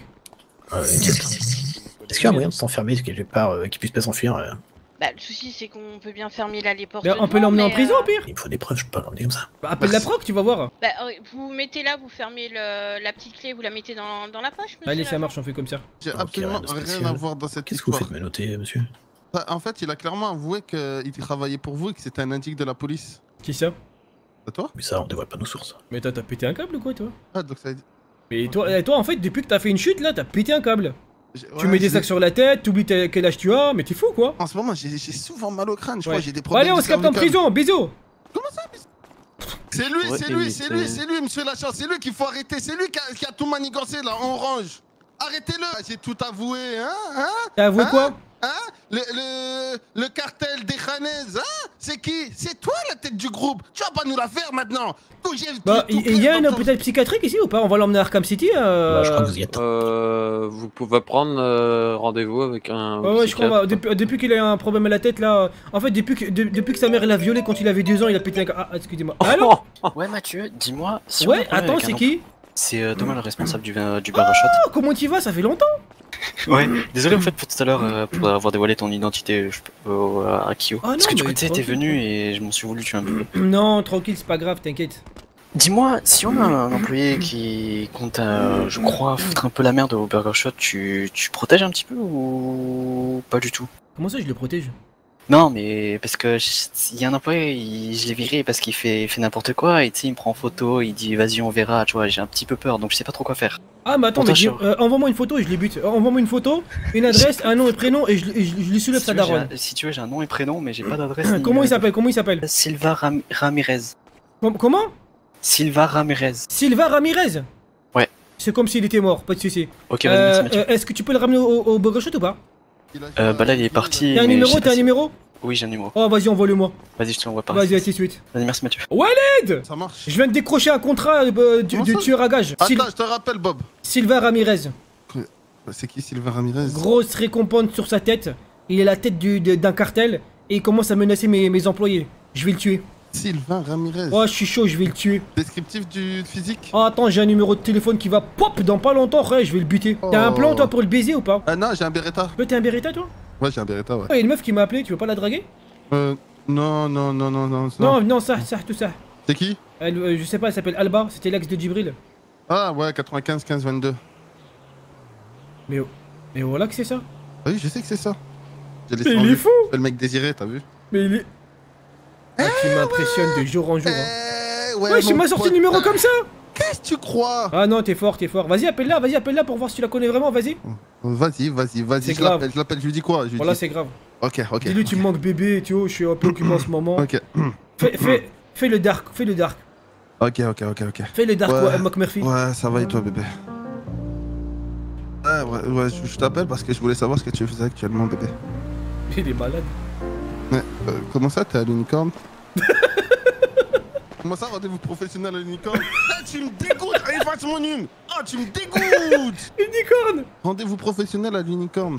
Est-ce qu'il y a un moyen de s'enfermer quelque part, qu'il puisse pas s'enfuir Bah, le souci, c'est qu'on peut bien fermer là les portes. On peut l'emmener en prison, au pire. Il me faut des preuves, je peux pas l'emmener comme ça. Bah, appelle la proc, tu vas voir. Bah, vous mettez là, vous fermez la petite clé, vous la mettez dans la poche, monsieur. Allez, ça marche, on fait comme ça. J'ai absolument rien à voir dans cette histoire. Qu'est-ce que vous faites me noter, monsieur? En fait, il a clairement avoué qu'il travaillait pour vous et que c'était un indique de la police. Qui ça? C'est toi? Mais ça, on dévoile pas nos sources. Mais t'as pété un câble ou quoi, toi? Ah, donc ça... Mais toi, en fait, depuis que t'as fait une chute, là, t'as pété un câble. Tu mets des sacs sur la tête, t'oublies quel âge tu as, mais t'es fou quoi. En ce moment, j'ai souvent mal au crâne, je crois, j'ai des problèmes. Allez, on se capte en prison, bisous. Comment ça? C'est lui, monsieur Lachance, c'est lui qu'il faut arrêter, c'est lui qui a tout manigancé là, orange. Arrêtez-le. J'ai tout avoué, hein? T'as avoué quoi? Hein? Le cartel des Khanaises, hein? C'est qui? C'est toi la tête du groupe. Tu vas pas nous la faire maintenant. Bah, il y a un hôpital psychiatrique ici ou pas? On va l'emmener à Arkham City. Bah, je crois que vous y êtes. Vous pouvez prendre rendez-vous avec un. Ouais, je crois. Depuis qu'il a un problème à la tête là. En fait, depuis que sa mère l'a violé quand il avait 2 ans, il a pété un câble. Ah, excusez-moi. Allô? Ouais, Mathieu, dis-moi. Si ouais, attends, c'est qui? C'est Thomas, le responsable du barbershop. Oh, comment tu vas? Ça fait longtemps. Ouais, désolé en fait pour tout à l'heure pour avoir dévoilé ton identité à Kyo. Ah, parce que du coup tu sais, t'es venu et je m'en suis voulu tuer un peu. Non, tranquille, c'est pas grave, t'inquiète. Dis-moi, si on a un employé qui compte, je crois, foutre un peu la merde au Burger Shot, tu protèges un petit peu ou pas du tout? Comment ça, je le protège? Non, mais parce que il y a un employé, je l'ai viré parce qu'il fait n'importe quoi et tu sais, il me prend en photo, il dit vas-y on verra, tu vois, j'ai un petit peu peur donc je sais pas trop quoi faire. Ah, mais attends, envoie-moi une photo et je les bute. Envoie-moi une photo, une adresse, un nom et prénom et je lui soulève sa daronne. Si tu veux, j'ai un nom et prénom, mais j'ai pas d'adresse. Comment il s'appelle? Silva Ramirez. Comment? Silva Ramirez. Silva Ramirez? Ouais. C'est comme s'il était mort, pas de soucis. Ok, vas-y, merci. Est-ce que tu peux le ramener au Burger Shot ou pas? Bah là, il est parti. T'as un numéro? Oui, j'ai un numéro. Oh, vas-y, envoie-le-moi. Vas-y, je te l'envoie par. Vas-y, à tout de suite. Vas-y, merci Mathieu. Walid! Ça marche. Je viens de décrocher un contrat de tueur à gage. Attends, je te rappelle, Bob. Silva Ramirez. C'est qui Silva Ramirez? Grosse récompense sur sa tête. Il est la tête d'un cartel et il commence à menacer mes employés. Je vais le tuer. Sylvain Ramirez. Oh, je suis chaud, je vais le tuer. Descriptif du physique? Oh, attends, j'ai un numéro de téléphone qui va pop dans pas longtemps. Ouais, je vais le buter. T'as un plan, toi, pour le baiser ou pas? Non, j'ai un Beretta. T'as un Beretta, toi? Ouais, j'ai un Beretta, ouais. Il y a une meuf qui m'a appelé, tu veux pas la draguer? Non. Non, ça, tout ça. C'est qui? Je sais pas, elle s'appelle Alba, c'était l'ex de Djibril. Ah, ouais, 95 15 22. Mais voilà que c'est ça. Ah oui, je sais que c'est ça. Mais il est fou! Le mec désiré, t'as vu? Mais il est... Ah, tu m'impressionnes de jour en jour. Ouais, tu m'as sorti le numéro comme ça. Qu'est-ce que tu crois? Ah non, t'es fort, t'es fort. Vas-y, appelle-la pour voir si tu la connais vraiment, vas-y. Vas-y, C'est je grave. l'appelle, je lui dis quoi? Je lui Voilà, dis... c'est grave. Ok. Dis-lui, tu me manques bébé, tu vois, je suis un peu occupé en ce moment. Ok. Fais le dark, Ok. Fais le dark, Ouais. Mock Murphy. Ouais, ça va et toi, bébé? Ouais, je t'appelle parce que je voulais savoir ce que tu faisais actuellement, bébé. Il est malade. Mais, comment ça, t'es à l'unicorne? Comment ça, rendez-vous professionnel à l'unicorne? Tu me dégoûtes! Allez, passe mon une! Ah, tu me dégoûtes! Unicorne! Rendez-vous professionnel à l'unicorne.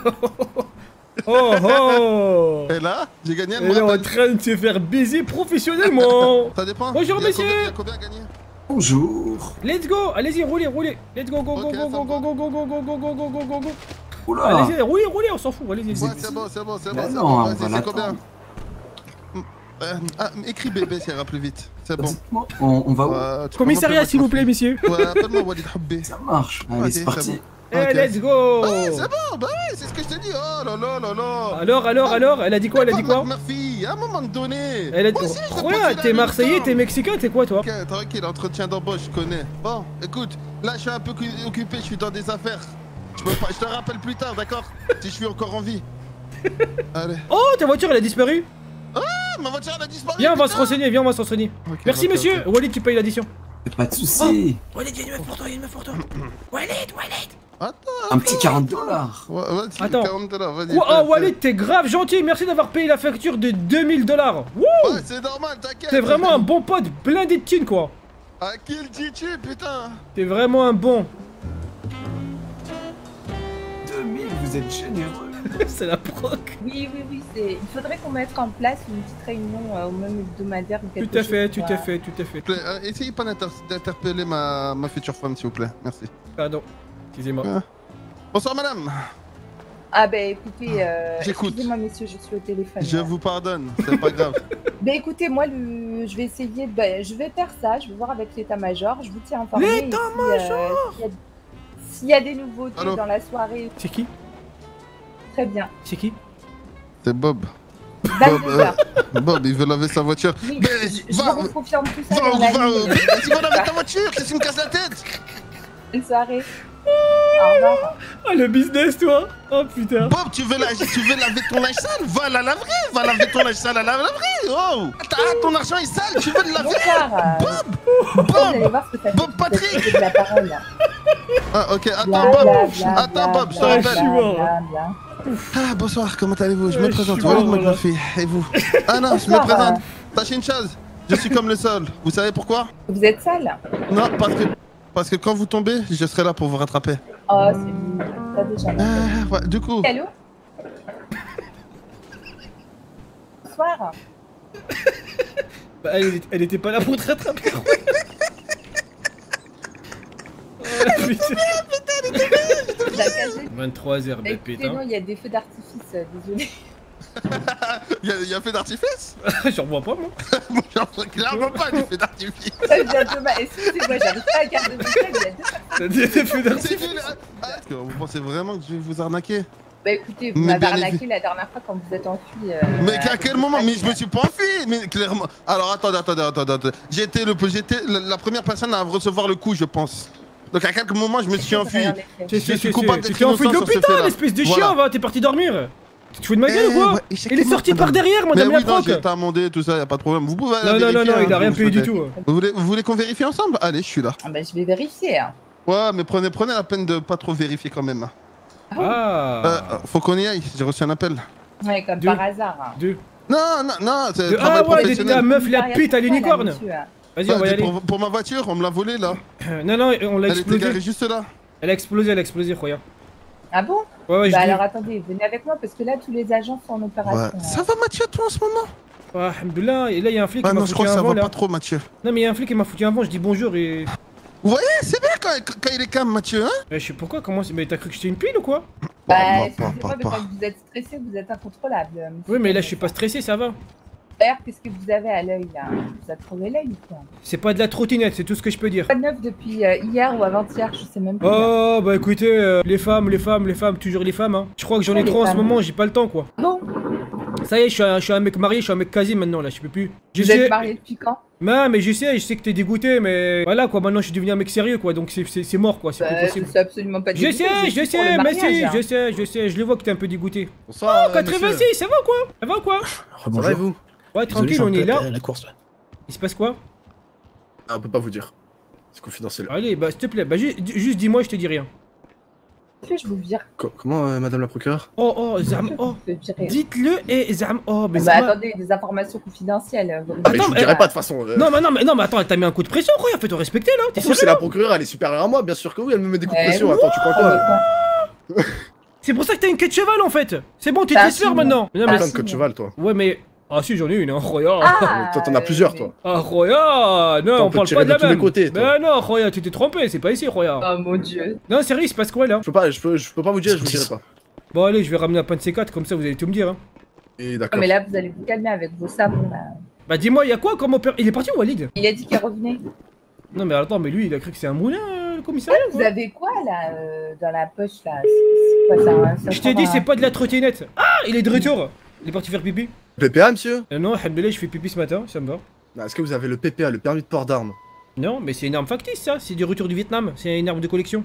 Oh! Et là, j'ai gagné Elle est en train de se faire baiser professionnellement. Ça dépend. Bonjour, monsieur. Il y a combien à gagner? Bonjour. Let's go. Allez-y, roulez. Let's go. Oula. Allez-y, roulez, on s'en fout. Allez-y. Ouais, c'est bon. Bah non, Vas-y, on va c'est combien? Écris bébé, ça ira plus vite. C'est bon. On va où? Commissariat, s'il vous plaît, messieurs. Ouais, appelle-moi Walid Habbi. Ça marche. Allez, c'est parti. Eh, let's go. C'est bon, bah ouais, c'est ce que je t'ai dit. Oh là là. Alors, elle a dit quoi? Murphy, à un moment donné. Elle a dit quoi? T'es Marseillais, t'es Mexicain, t'es quoi, toi? Ok, tranquille, entretien d'embauche, je connais. Bon, écoute, là je suis un peu occupé, je suis dans des affaires. Je te rappelle plus tard, d'accord? Si je suis encore en vie. Allez. Oh, ta voiture, elle a disparu. Ah, ma voiture, elle a disparu. Viens, on va se renseigner. Merci, monsieur. Walid, tu payes l'addition. Pas de soucis. Walid, il y a une meuf pour toi. Walid. Attends. Un petit $40. Ouais, vas-y, Attends. $40, vas-y. Oh, Walid, t'es grave gentil. Merci d'avoir payé la facture de $2000. Wouh. Ouais, c'est normal, t'inquiète. T'es vraiment un bon pote, blindé de thunes, quoi. À qui le dis-tu, putain? T'es vraiment un bon. 2000, vous êtes généreux. C'est la proc. Oui, il faudrait qu'on mette en place une petite réunion au même hebdomadaire ou quelque Tout à chose. fait. S'il vous plaît, essayez pas d'interpeller ma future femme, s'il vous plaît. Merci. Pardon. Excusez-moi. Bonsoir, madame. Ah bah écoutez, J'écoute. excusez-moi messieurs, je suis au téléphone. Je vous pardonne, c'est pas grave. Bah écoutez, moi je vais essayer, je vais faire ça, je vais voir avec l'état-major, je vous tiens informé. L'état-major. S'il y a des nouveautés Allô. dans la soirée. C'est qui? Très bien. C'est qui? C'est Bob. D'accord. Bob, il veut laver sa voiture. Oui, Mais je vous confirme tout ça dans la ligne. Vas-y, va laver ta voiture, qu'est-ce que tu me casses la tête? Bonne soirée. Au revoir. Ah, le business, toi. Oh putain. Bob, tu veux laver ton linge sale? Va la laverie, va laver ton linge sale à la laverie. Oh, ton argent est sale, tu veux le laver? Bonsoir. Vous allez voir ce que ça fait. Bob Patrick. De la parole. Ah, ok, attends, Bla, Bob. bla, bla, Attends, bla, Bob, je te bla, rappelle. bla, bla, bla. Ah, bonsoir, comment allez-vous? Je me présente, suis Walid mort, là. Murphy. Et vous? Ah non, je me présente. Sachez une chose, je suis comme le sol. Vous savez pourquoi? Vous êtes sale? Non, parce que quand vous tombez, je serai là pour vous rattraper. Oh, c'est mignon. Ça déjà. Ouais, du coup. Allô? Bonsoir. Bah, elle était pas là pour te rattraper. Oh, putain. J'ai cagé. 23h, Bah, écoutez, non, il y a des feux d'artifice, désolé. Il y a fait d'artifice? J'en vois pas, moi. J'en vois clairement pas du fait d'artifice. Excusez-moi, j'arrive pas à garder mes têtes, il y a deux personnes. T'as dit des feux d'artifice? Est-ce que vous pensez vraiment que je vais vous arnaquer? Bah écoutez, vous Mais m'avez bien arnaqué la dernière fois quand vous êtes enfui. Mais à quel moment? Mais je me suis pas enfui. Mais clairement. Alors attendez. J'ai été la première personne à recevoir le coup, je pense. Donc à quelques moments, je me suis enfui. Je suis coupable d'être Tu t'es enfui de innocent sur ce l'hôpital, fait-là. espèce de chien, Voilà. va, t'es parti dormir. Tu te fous de ma gueule ou quoi? Il est sorti par derrière, madame Mais la oui, non, proc. j'ai été amendé, tout ça, y a pas de problème. Vous pouvez Non, vérifier, il a hein, rien si payé vous du souhaitez. tout. Vous voulez qu'on vérifie ensemble? Allez, je suis là. Ah bah je vais vérifier. Hein. Ouais, mais prenez la peine de pas trop vérifier quand même. Ah. Faut qu'on y aille, j'ai reçu un appel. Ouais, comme par hasard. Hein. Non, c'est travail Ah ouais, professionnel. la meuf, la pute à l'unicorne. Vas-y, on va y aller. Pour ma voiture, on me l'a volée là. Non, on l'a Elle était garée explosé. juste là. Elle a explosé, regarde. Ah bon? Ouais, Bah alors attendez, venez avec moi parce que là tous les agents sont en opération. Ouais. Ça va Mathieu, toi en ce moment? Ouais, alhamdoulilah, et là il y a un flic qui m'a non, je foutu crois que un ça vent va là. pas trop Mathieu. Non, mais il y a un flic qui m'a foutu un vent, je dis bonjour et. Vous voyez, c'est bien quand il est calme Mathieu, hein? Je sais pourquoi, comment c'est. Mais t'as cru que j'étais une pile ou quoi? Bah excusez-moi, mais quand vous êtes stressé, vous êtes incontrôlable. monsieur. Oui, mais là je suis pas stressé, ça va. D'ailleurs, qu'est-ce que vous avez à l'œil là? Vous avez trouvé l'œil ou quoi? C'est pas de la trottinette, c'est tout ce que je peux dire. Pas de neuf depuis hier ou avant-hier, je sais même pas. Oh, bah écoutez, les femmes, toujours les femmes, hein. Je crois que j'en ai Les trop en ce femmes. moment, j'ai pas le temps quoi. Bon. Ça y est, je suis un mec marié, je suis un mec quasi maintenant là, je peux plus. Vous êtes marié depuis quand? Non, mais je sais que t'es dégoûté, mais voilà quoi, maintenant je suis devenu un mec sérieux quoi, donc c'est mort quoi, c'est plus possible. C'est absolument pas dégoûté. Je sais, mais si, je sais, je le vois que t'es un peu dégoûté. Bonsoir. Oh, 86, ça va quoi? Ça va quoi? Ça va et vous? Ouais, tranquille, on est là. La course là. Il se passe quoi? Ah, on peut pas vous dire. C'est confidentiel. Allez, bah s'il te plaît, bah juste dis-moi, je te dis rien. Je vous vire. Comment, madame la procureure? Oh, Zam, oh. Dites-le et Zam, oh, mais bah attendez, des informations confidentielles. Mais je vous dirai pas de toute façon. Non, mais attends, elle t'a mis un coup de pression, quoi, fais-toi respecter là. T'es sûr c'est la procureure, elle est supérieure à moi, bien sûr que oui, elle me met des coups de pression. Attends, tu crois quoi? C'est pour ça que t'as une queue de cheval en fait. C'est bon, tu te laisses faire maintenant. T'as plein de queue de cheval, toi. Ouais, mais. Ah si, j'en ai une, hein, Roya. Toi, t'en as plusieurs, toi. Ah, Roya. Non, on parle pas de la même. Côtés, mais non, Roya, tu t'es trompé, c'est pas ici, Roya. Oh mon dieu. Non, sérieux, il se passe quoi là? Je peux pas vous dire, je vous dirai pas. Bon, allez, je vais ramener un pain de C4, comme ça vous allez tout me dire. Hein. Et d'accord. Mais là, vous allez vous calmer avec vos savons là. Bah, dis-moi, y'a quoi comme opération? Il est parti ou Walid? Il a dit qu'il revenait. Non, mais attends, mais lui, il a cru que c'est un moulin, le commissariat. Vous avez quoi là dans la poche là? C'est quoi ça? Je t'ai dit, c'est pas de la trottinette. Ah, il est de retour. Il est parti faire pipi. PPA, monsieur? Non, alhamdoulilah, je fais pipi ce matin, ça me va. Est-ce que vous avez le PPA, le permis de port d'armes? Non, mais c'est une arme factice ça, c'est du retour du Vietnam, c'est une arme de collection.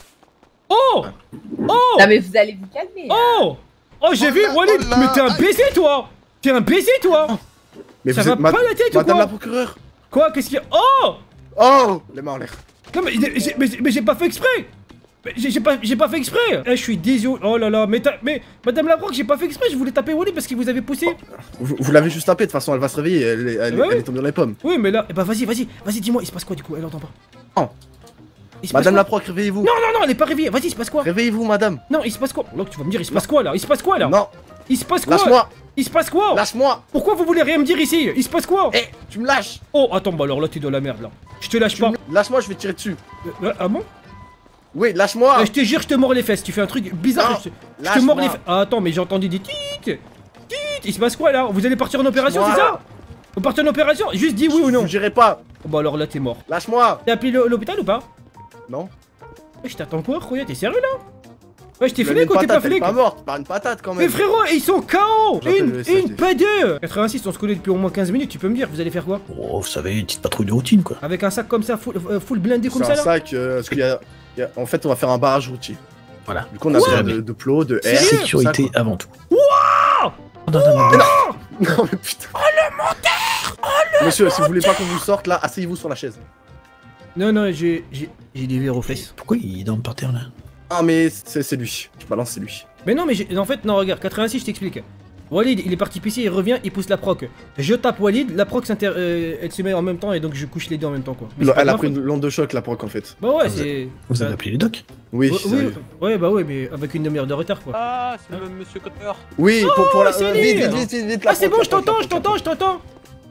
Oh! Oh! Non mais vous allez vous calmer. Oh! Oh, j'ai vu, Walid, mais t'es un baiser toi! T'es un baiser toi! Mais ça vous va êtes pas la tête ou quoi? Madame la procureure! Quoi? Qu'est-ce qu'il y a? Oh! Oh! Les mains en l'air. Non mais j'ai pas fait exprès! J'ai pas fait exprès! Eh, je suis désolé. Oh là là, mais Madame Labroque, j'ai pas fait exprès, je voulais taper Walid parce qu'il vous avait poussé. Vous l'avez juste tapé, de toute façon, elle va se réveiller, elle est tombée dans les pommes. Oui, mais là, bah vas-y, dis-moi, il se passe quoi du coup? Elle entend pas. Oh. Madame Labroque, réveillez-vous. Non, elle est pas réveillée, vas-y, il se passe quoi? Réveillez-vous, madame. Non, il se passe quoi? Là, tu vas me dire, il se passe quoi là? Il se passe quoi là? Non. Il se passe quoi? Lâche-moi. Il se passe quoi? Lâche-moi. Pourquoi vous voulez rien me dire ici? Il se passe quoi? Eh, tu me lâches. Oh, attends, bah alors là, t'es dans la merde là. Je te lâche pas. Lâche-moi, je vais te tirer dessus. Ah bon? Oui, lâche-moi. Je te jure, je te mords les fesses. Tu fais un truc bizarre. Je te mords les fesses. Ah, attends, mais j'ai entendu des tiits. Il se passe quoi là? Vous allez partir en opération, c'est ça? Vous partez en opération? Juste dis oui ou non. Je dirai pas. Oh, bah alors là, t'es mort. Lâche-moi. T'as appelé l'hôpital ou pas? Non. Je t'attends quoi, Roya? T'es sérieux là? Ouais, je t'ai flic ou t'es pas flic? Pas morte, par une patate quand même. Mais frérot, ils sont KO. Une, pas deux. 86, on se connaît depuis au moins 15 minutes, tu peux me dire, vous allez faire quoi? Oh, vous savez, une petite patrouille de routine quoi. Avec un sac comme ça, full blindé comme ça là? C'est un sac, parce qu'il y a... En fait, on va faire un barrage routier. Voilà. Du coup, on a besoin de plots, de air. Sécurité avant tout. Wouah! Non, mais putain. Oh le menteur! Monsieur, si vous voulez pas qu'on vous sorte là, asseyez-vous sur la chaise. Non, j'ai des verres aux fesses. Pourquoi il dort par terre là? Ah, mais c'est lui. Je balance, c'est lui. Mais non, mais en fait, non, regarde, 86, je t'explique. Walid, il est parti pisser, il revient, il pousse la proc. Je tape Walid, la proc elle se met en même temps et donc je couche les deux en même temps quoi. Elle a pris une onde de choc la proc en fait. Bah ouais, c'est. Vous avez appelé les docs? Oui, ouais, bah ouais, mais avec une demi-heure de retard quoi. Ah, c'est le monsieur Cotter. Oui, pour la. Vite, ah, c'est bon, je t'entends.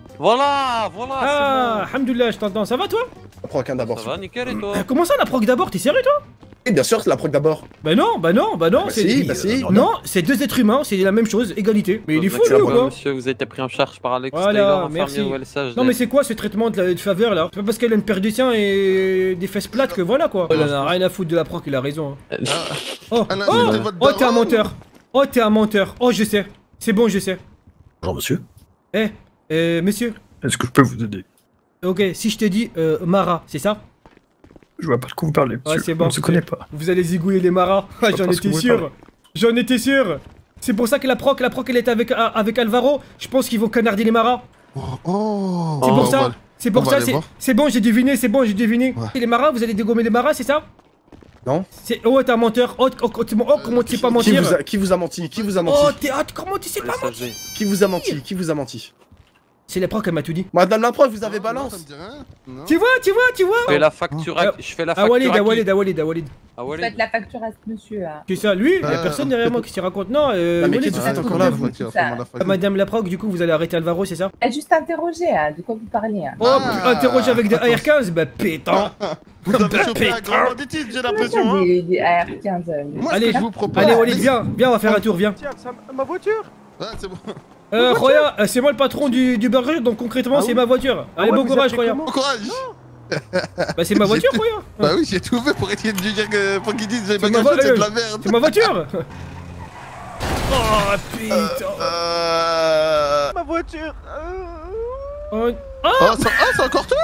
Voilà. Ah, alhamdoulilah, je t'entends. Ça va toi? La proc d'abord. Ça va, nickel, et toi? Comment ça la proc d'abord? T'es sérieux toi? Oui, bien sûr, c'est la proc d'abord. Bah non, si. Non, c'est deux êtres humains, c'est la même chose, égalité. Mais il est fou lui ou quoi? Monsieur, vous avez été pris en charge par Alex voilà, Taylor, merci. OLSH. Non mais c'est quoi ce traitement de faveur là? C'est pas parce qu'elle a une paire de seins et des fesses plates que voilà quoi. Elle en a rien à foutre de la proc, il a raison. Oh, t'es un menteur. Oh, je sais. C'est bon, je sais. Bonjour monsieur. Monsieur. Est-ce que je peux vous aider? Ok, si je te dis Mara, c'est ça? Je vois pas de quoi vous parlez, monsieur. Ouais, c'est bon, on se connaît pas. Vous allez zigouiller les maras. J'en étais sûr. C'est pour ça que la proc elle était avec Alvaro. Je pense qu'ils vont canarder les maras. C'est pour ça. C'est pour ça. C'est bon, j'ai deviné. Ouais. Et les maras, vous allez dégommer les maras, c'est ça? Non. Oh, t'es un menteur. Oh, comment tu sais pas mentir? Qui vous a menti? Oh, comment tu sais pas mentir? Qui vous a menti? C'est la proc, elle m'a tout dit. Madame la proc, vous avez balance. Tu vois. Je fais la facture à Walid. Vous faites la facture à ce monsieur là. C'est ça, lui, y'a personne derrière moi qui s'y raconte. Non, mais qu'est-ce que vous faites encore là, vous? Madame la proc, du coup, vous allez arrêter Alvaro, c'est ça? Elle a juste interrogé, de quoi vous parlez? Oh, interroger avec des AR-15, bah pétant. Vous avez chopé un grand banditisme, j'ai l'impression. Des AR-15. Allez, Walid, viens, on va faire un tour, viens. Tiens, ma voiture. Ouais, c'est bon. Roya, c'est moi le patron du burger, donc concrètement, c'est ma voiture. Allez, bon courage, Roya. Bon courage. Bah, c'est ma voiture, Roya. Bah oui, j'ai tout fait pour essayer de lui dire que. Pour qu'il dise j'ai pas c'est de la merde. C'est ma voiture. Oh putain. voiture. Oh, Oh, c'est encore toi.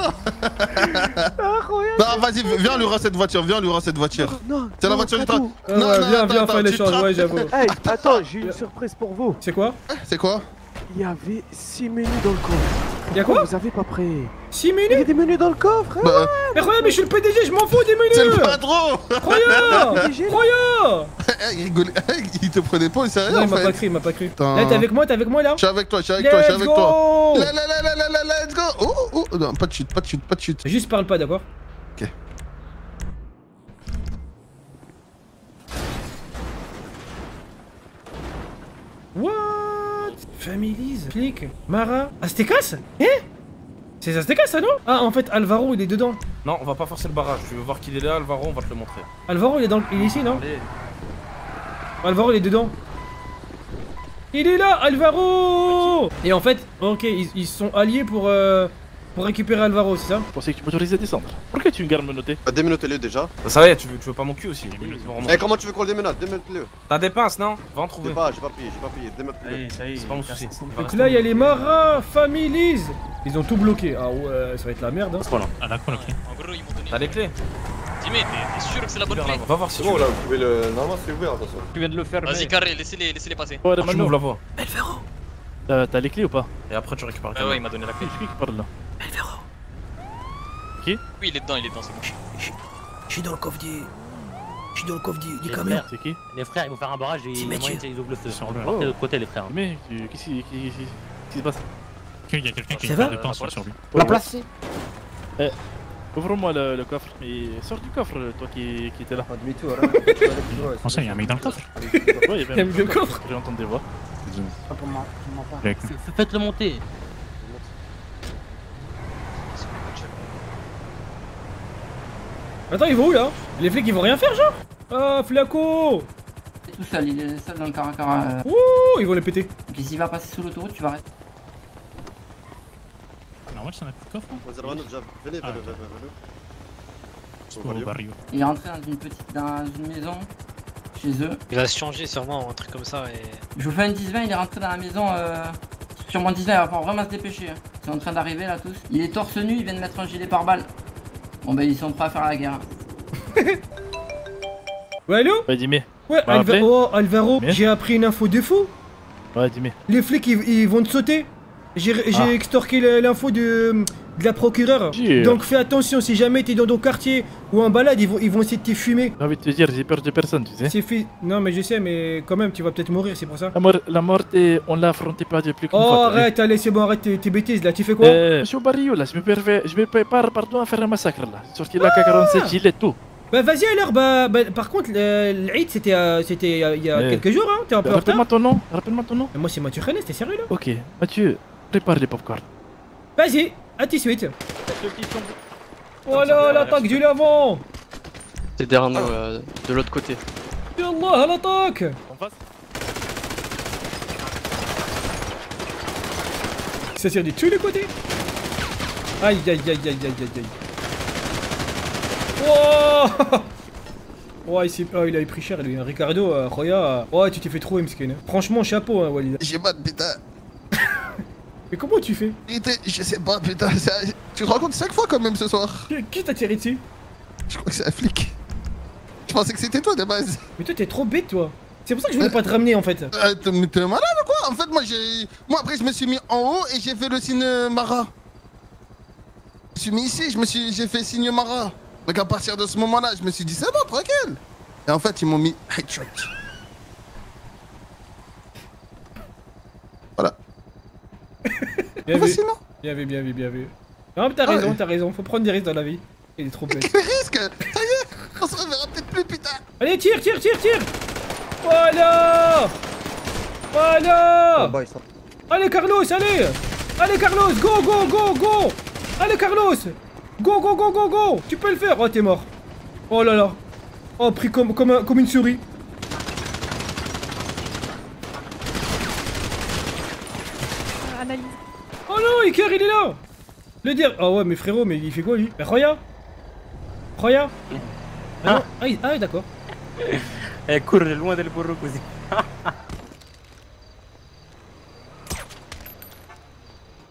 Non, vas-y, viens lui rendre cette voiture, viens lui rendre cette voiture. Non, c'est la voiture du train. Non, viens, faire l'échange, ouais, j'avoue. Hey, attends, j'ai une surprise pour vous. C'est quoi? C'est quoi? Il y avait 6 menus dans le coffre. Y'a quoi? Vous avez pas pris 6 menus? Il y a des menus dans le coffre. Bah, mais regarde, mais je suis le PDG, je m'en fous des menus. c'est le patron. Regarde. Il te prenait pas au sérieux Non, en il m'a fait. pas cru, il m'a pas cru. Là, t'es avec moi là? Je suis avec toi, je suis avec toi, je suis avec toi. Let's Let's go. Oh, non, pas de chute, pas de chute, pas de chute. Juste parle pas, d'accord? Ok. What? Families, flic, Mara, Aztecas? Hein? C'est Aztecas ça non? Ah en fait Alvaro il est dedans. Non, on va pas forcer le barrage. Tu veux voir qu'il est là, Alvaro, on va te le montrer. Alvaro il est ici non? Allez. Alvaro il est dedans. Il est là, Alvaro! Et en fait, ok, ils sont alliés pour récupérer Alvaro, c'est ça? Je pensais que tu m'autorisais à descendre. Pourquoi tu me gardes menotté? Bah, démenotez-le déjà. Ça va, tu veux pas mon cul aussi? Eh, comment tu veux qu'on le démenote? Démenote-le. T'as des pinces, non? Va en trouver. J'ai pas payé, démenote-le. Allez, ça y est, c'est pas mon souci. Donc là il y a les Mara, Families. Ils ont tout bloqué. Ah ouais, ça va être la merde. Hein. Voilà. Ah d'accord, ok. En gros, ils m'ont donné. T'as les clés? Dis-moi, t'es sûr que c'est la bonne clé? Va voir si c'est bon là, vous pouvez le. Normalement c'est ouvert, attention. Tu viens de le faire. Vas-y, carré, laissez-les passer. Ouais, je m'ouvre la voie. Belvero. T'as les clés ou pas? Et après tu récupères le Ah ouais, il m'a donné la clé. C'est qui parle là? Belvero. Qui? Oui, il est dedans, c'est bon. Je suis dans le coffre du camion. C'est qui? Les frères, ils vont faire un barrage et ils ouvrent le feu. Sur de l'autre côté, les frères. Mais qu'est-ce qui se passe? Il y a quelqu'un qui Ça a va une paire de pinces sur lui. La place. Ouvre-moi le coffre et sors du coffre, toi qui étais là. Demi-tour. Comment ça, il y a un mec dans le coffre? Ouais, il y a un mec dans le coffre. J'ai entendu des voix. Faites-le monter. Attends, ils vont où là? Les flics ils vont rien faire genre? Ah, Flaco! Tout seul, il est seul dans le caracara. Ouh, ils vont les péter. Ok, s'il va passer sous l'autoroute, tu vas arrêter. Normal, ça n'a plus de coffre. Venez. Il est rentré dans une maison, chez eux. Il va se changer sûrement, un truc comme ça. Et... Je vous fais un 10-20, il est rentré dans la maison. Sûrement 10-20, il va falloir vraiment se dépêcher. Hein. Ils sont en train d'arriver là tous. Il est torse nu, il vient de mettre un gilet pare-balles. Bon bah ils sont prêts à faire la guerre. Ouais, allô? Ouais, dis-moi. Ouais, Alvaro, j'ai appris une info de fou. Ouais, dis-moi. Les flics ils vont te sauter. J'ai extorqué l'info de la procureure. Donc fais attention, si jamais t'es dans ton quartier ou en balade, ils vont essayer de te fumer. J'ai envie de te dire, j'ai peur de personne, tu sais. C'est fait. Non, mais je sais, mais quand même, tu vas peut-être mourir, c'est pour ça. La mort, on l'a affronté pas depuis qu'une fois. Oh, arrête, allez, c'est bon, arrête tes bêtises là. Tu fais quoi? Monsieur Barrio, là, je me prépare, pardon, à faire un massacre là. Sorti là, K47, gilet, tout. Bah vas-y alors, par contre, l'Aïd c'était il y a quelques jours, hein, t'es un peu en retard. Rappelle-moi ton nom. Moi c'est Mathieu Khanes, t'es sérieux là? Ok, Mathieu, prépare les popcorn. Vas-y, à tout de suite. Oh là, l'attaque du l'avant. C'est derrière nous, de l'autre côté. Yallah, l'attaque. Ça tire de tous les côtés. Aïe aïe aïe aïe aïe aïe aïe. Ouais, il a pris cher lui, Ricardo, Roya. Ouais, tu t'es fait trop Mskin. Franchement, chapeau, hein, Walid. J'ai pas de putain. Mais comment tu fais? Je sais pas, putain. Tu te rends compte 5 fois quand même ce soir. Qui t'a tiré dessus? Je crois que c'est un flic. Je pensais que c'était toi de base. Mais toi, t'es trop bête, toi. C'est pour ça que je voulais pas te ramener en fait. T'es malade ou quoi? En fait, moi après, je me suis mis en haut et j'ai fait le signe Mara. Je me suis mis ici, j'ai fait signe Mara. Donc à partir de ce moment-là, je me suis dit c'est bon, tranquille. Et en fait, ils m'ont mis headshot. Voilà. Bien vu. Bien vu. Non mais t'as raison, faut prendre des risques dans la vie. Il est trop bête. Quel risque? Ça y est, on se reverra peut-être plus, putain. Allez, tire. Voilà. Allez Carlos, allez Carlos, go. Allez Carlos. Go. Tu peux le faire. Oh, t'es mort. Oh là là. Oh, pris comme une souris. Analyse. Oh non, Iker, il est là. Le dire. Ah ouais, mais frérot, mais il fait quoi lui? Roya. Ah oui, d'accord. Eh, cours loin del burro così.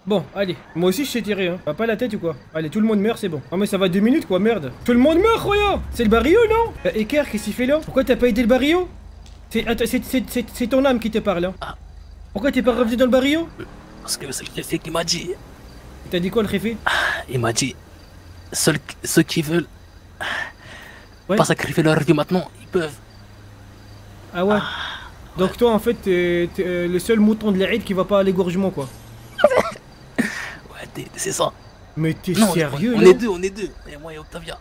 Bon, allez. Moi aussi, je sais tirer, hein. Pas la tête ou quoi? Allez, tout le monde meurt, c'est bon. Ah, mais ça va 2 minutes, quoi, merde. Tout le monde meurt, regarde. C'est le barrio, non? Eker, qu'est-ce qu'il fait là? Pourquoi t'as pas aidé le barrio? C'est ton âme qui te parle, hein. Pourquoi t'es pas revenu dans le barrio? Parce que c'est le préfet qui m'a dit. T'as dit quoi, le préfet? Il m'a dit, ceux qui veulent pas sacrifier leur vie maintenant, ils peuvent. Ah ouais. Donc toi, en fait, t'es le seul mouton de l'Aïd qui va pas à l'égorgement, quoi. Ouais, c'est ça. Mais t'es Non, sérieux, on là? est deux. Et moi et Octavia.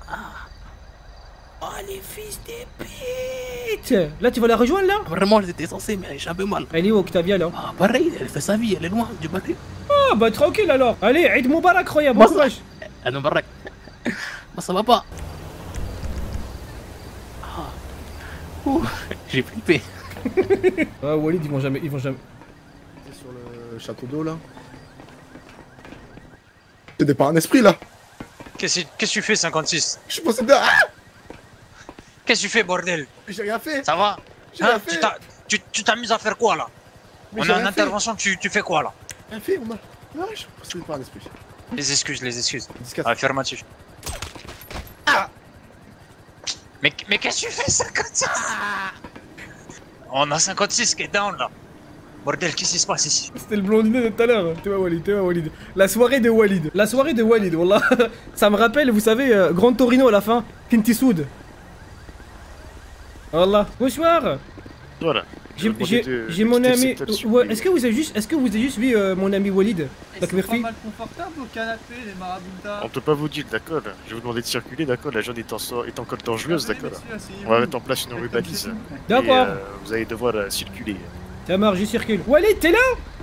Oh, les fils des putes! Là, tu vas la rejoindre, là? Vraiment, j'étais censé, mais j'ai un peu mal. Elle est où, Octavia, là? Ah, pareil, elle fait sa vie, elle est loin du barrio. Ah, bah tranquille, alors. Allez, Eid Moubarak, Roya, bon courage. Eid Moubarak. Moi, ça va pas. J'ai flippé. Ah, Walid, ils vont jamais. T'es sur le château d'eau là. T'es pas un esprit là. Qu'est-ce que tu fais, 56? Je suis possédé. Qu'est-ce que tu fais, bordel? J'ai rien fait. Ça va? J'ai rien fait. Tu t'amuses à faire quoi là? Mais On j'ai est en rien intervention, tu fais quoi là? Rien fait, on a. Non, je suis possédé par un esprit. Les excuses. 14. Affirmatif. Ah! Mais qu'est-ce que tu fais, 56? On a 56 qui est down là. Bordel, qu'est-ce qui se passe ici? C'était le blondinet de tout à l'heure. Tu vois, Walid. La soirée de Walid, wallah. Ça me rappelle, vous savez, Grand Torino à la fin, Clint Eastwood. Wallah. Bonsoir. Voilà. J'ai mon ami. Ouais, est-ce que vous avez juste vu mon ami Walid? C'est pas mal confortable au canapé, les maraboutas. On peut pas vous dire, d'accord. Je vais vous demander de circuler, d'accord. La journée est encore dangereuse, Ah, d'accord. monsieur, On va mettre en place une rue balise. D'accord. Vous allez devoir circuler. Ça marche, je circule. Walid, t'es là?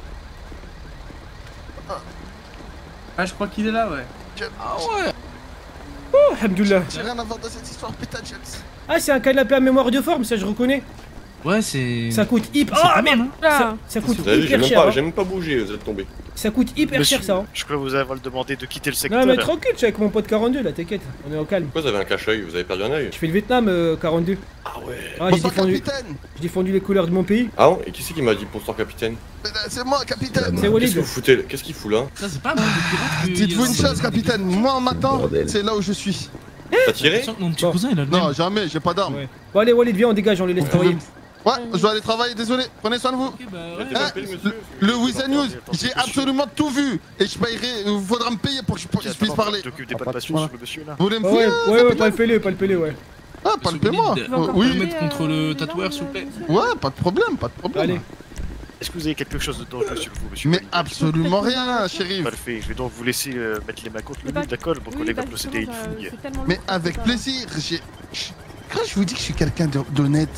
Ah, je crois qu'il est là, ouais. Ah ouais. Oh, alhamdoulilah. J'ai rien à voir dans cette histoire, putain, James. Ah, c'est un canapé à mémoire de forme, ça je reconnais. Ouais, c'est. Ça coûte hyper. Oh merde! Ça coûte hyper cher. J'ai même pas bougé, vous êtes tombé. Ça coûte hyper cher ça. Je crois que vous allez demander de quitter le secteur. Non mais tranquille, je suis avec mon pote 42 là, t'inquiète, on est au calme. Pourquoi vous avez un cache-œil? Vous avez perdu un œil? Je fais le Vietnam 42. Ah ouais. Ah, j'ai défendu les couleurs de mon pays. Ah ouais? Et qui c'est qui m'a dit bonsoir capitaine? C'est moi, capitaine. C'est Walid. Qu'est-ce que vous foutez là? Qu'est-ce qu'il fout là? Ça, c'est pas mal de pirate. Dites-vous une chose, capitaine. Moi, en matin, c'est là où je suis. T'as tiré? Mon petit cousin, il a le même. Non, jamais, j'ai pas d'arme. Bon, allez, Walid, viens, on dégage, on les laisse travailler. Ouais, je dois aller travailler, désolé. Prenez soin de vous. Le Wizard News, j'ai absolument tout vu. Et je payerai, il faudra me payer pour que je puisse parler. T'occupes des palpations sur le monsieur là. Vous voulez me fouiller? Ouais, palpez-le, ouais. Ah, palpez-moi. Oui. Vous mettre contre le tatoueur, s'il vous plaît. Ouais, pas de problème. Allez. Est-ce que vous avez quelque chose de dangereux sur vous, monsieur? Mais absolument rien, chéri. Parfait, je vais donc vous laisser mettre les mains contre le mur, d'accord? Mon collègue va procéder à une fouille. Mais avec plaisir, quand je vous dis que je suis quelqu'un d'honnête.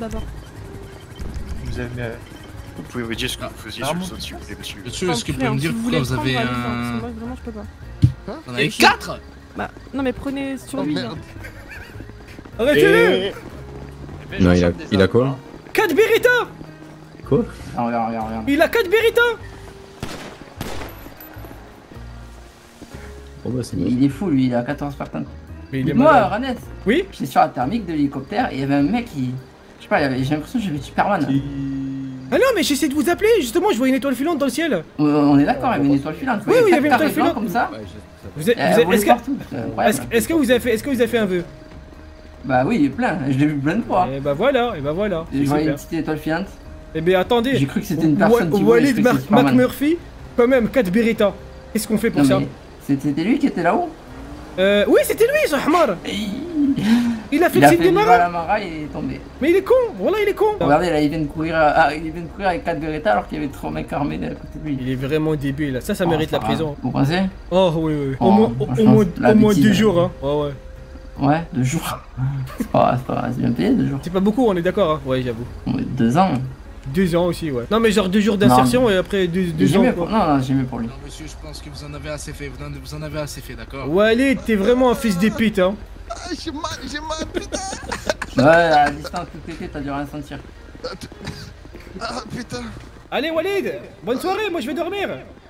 Vous pouvez me dire ce que vous faisiez sur le sol, s'il vous plaît, monsieur. Monsieur, est-ce que vous pouvez me dire pourquoi vous avez un. Moi, vraiment, je peux pas. On avait 4. Bah, non, mais prenez sur lui. Là. Arrêtez-le! Non, il a quoi? 4 Beretta! Quoi? Regarde. Il a 4 Beretta! Oh bah c'est bon. Il est fou, lui, il a 14 Spartans. Mais il est Moi, malade. Ranès. Oui? J'étais sur la thermique de l'hélicoptère et il y avait un mec qui. Je sais pas, j'ai l'impression que j'avais Superman. Ah non, mais j'essaie de vous appeler, justement, je vois une étoile filante dans le ciel. On est d'accord, il y avait une étoile filante. Oui, il y avait une étoile filante comme ça. Est-ce que vous avez fait un vœu? Bah oui, il est plein, je l'ai vu plein de fois. Et bah voilà. Je voyais une petite étoile filante. Eh ben attendez. J'ai cru que c'était une personne qui Walid McMurphy, quand même, 4 Beretta. Qu'est-ce qu'on fait pour ça? C'était lui qui était là-haut? Oui, c'était lui, ce hamar. Il a fait le signe des marins. Il est tombé. Mais il est con, voilà, il est con. Regardez, là, il vient de courir avec 4 Beretta alors qu'il y avait 3 mecs armés à côté de lui. Il est vraiment débile, là. Ça mérite la prison. Vous pensez? Oh oui. Au moins 2 jours, hein. Ouais. Ouais, 2 jours. C'est pas bien payé, 2 jours. C'est pas beaucoup, on est d'accord, hein. Ouais, j'avoue. 2 ans. 2 ans aussi, ouais. Non, mais genre 2 jours d'insertion et après 2 ans. Non, j'ai mieux pour lui. Non, monsieur, je pense que vous en avez assez fait. Vous en avez assez fait, d'accord? Walid, t'es vraiment un fils des putes, hein. J'ai mal, putain. Ouais, à distance, tout pété, t'as dû rien sentir. Ah, putain. Allez, Walid, bonne soirée, moi je vais dormir.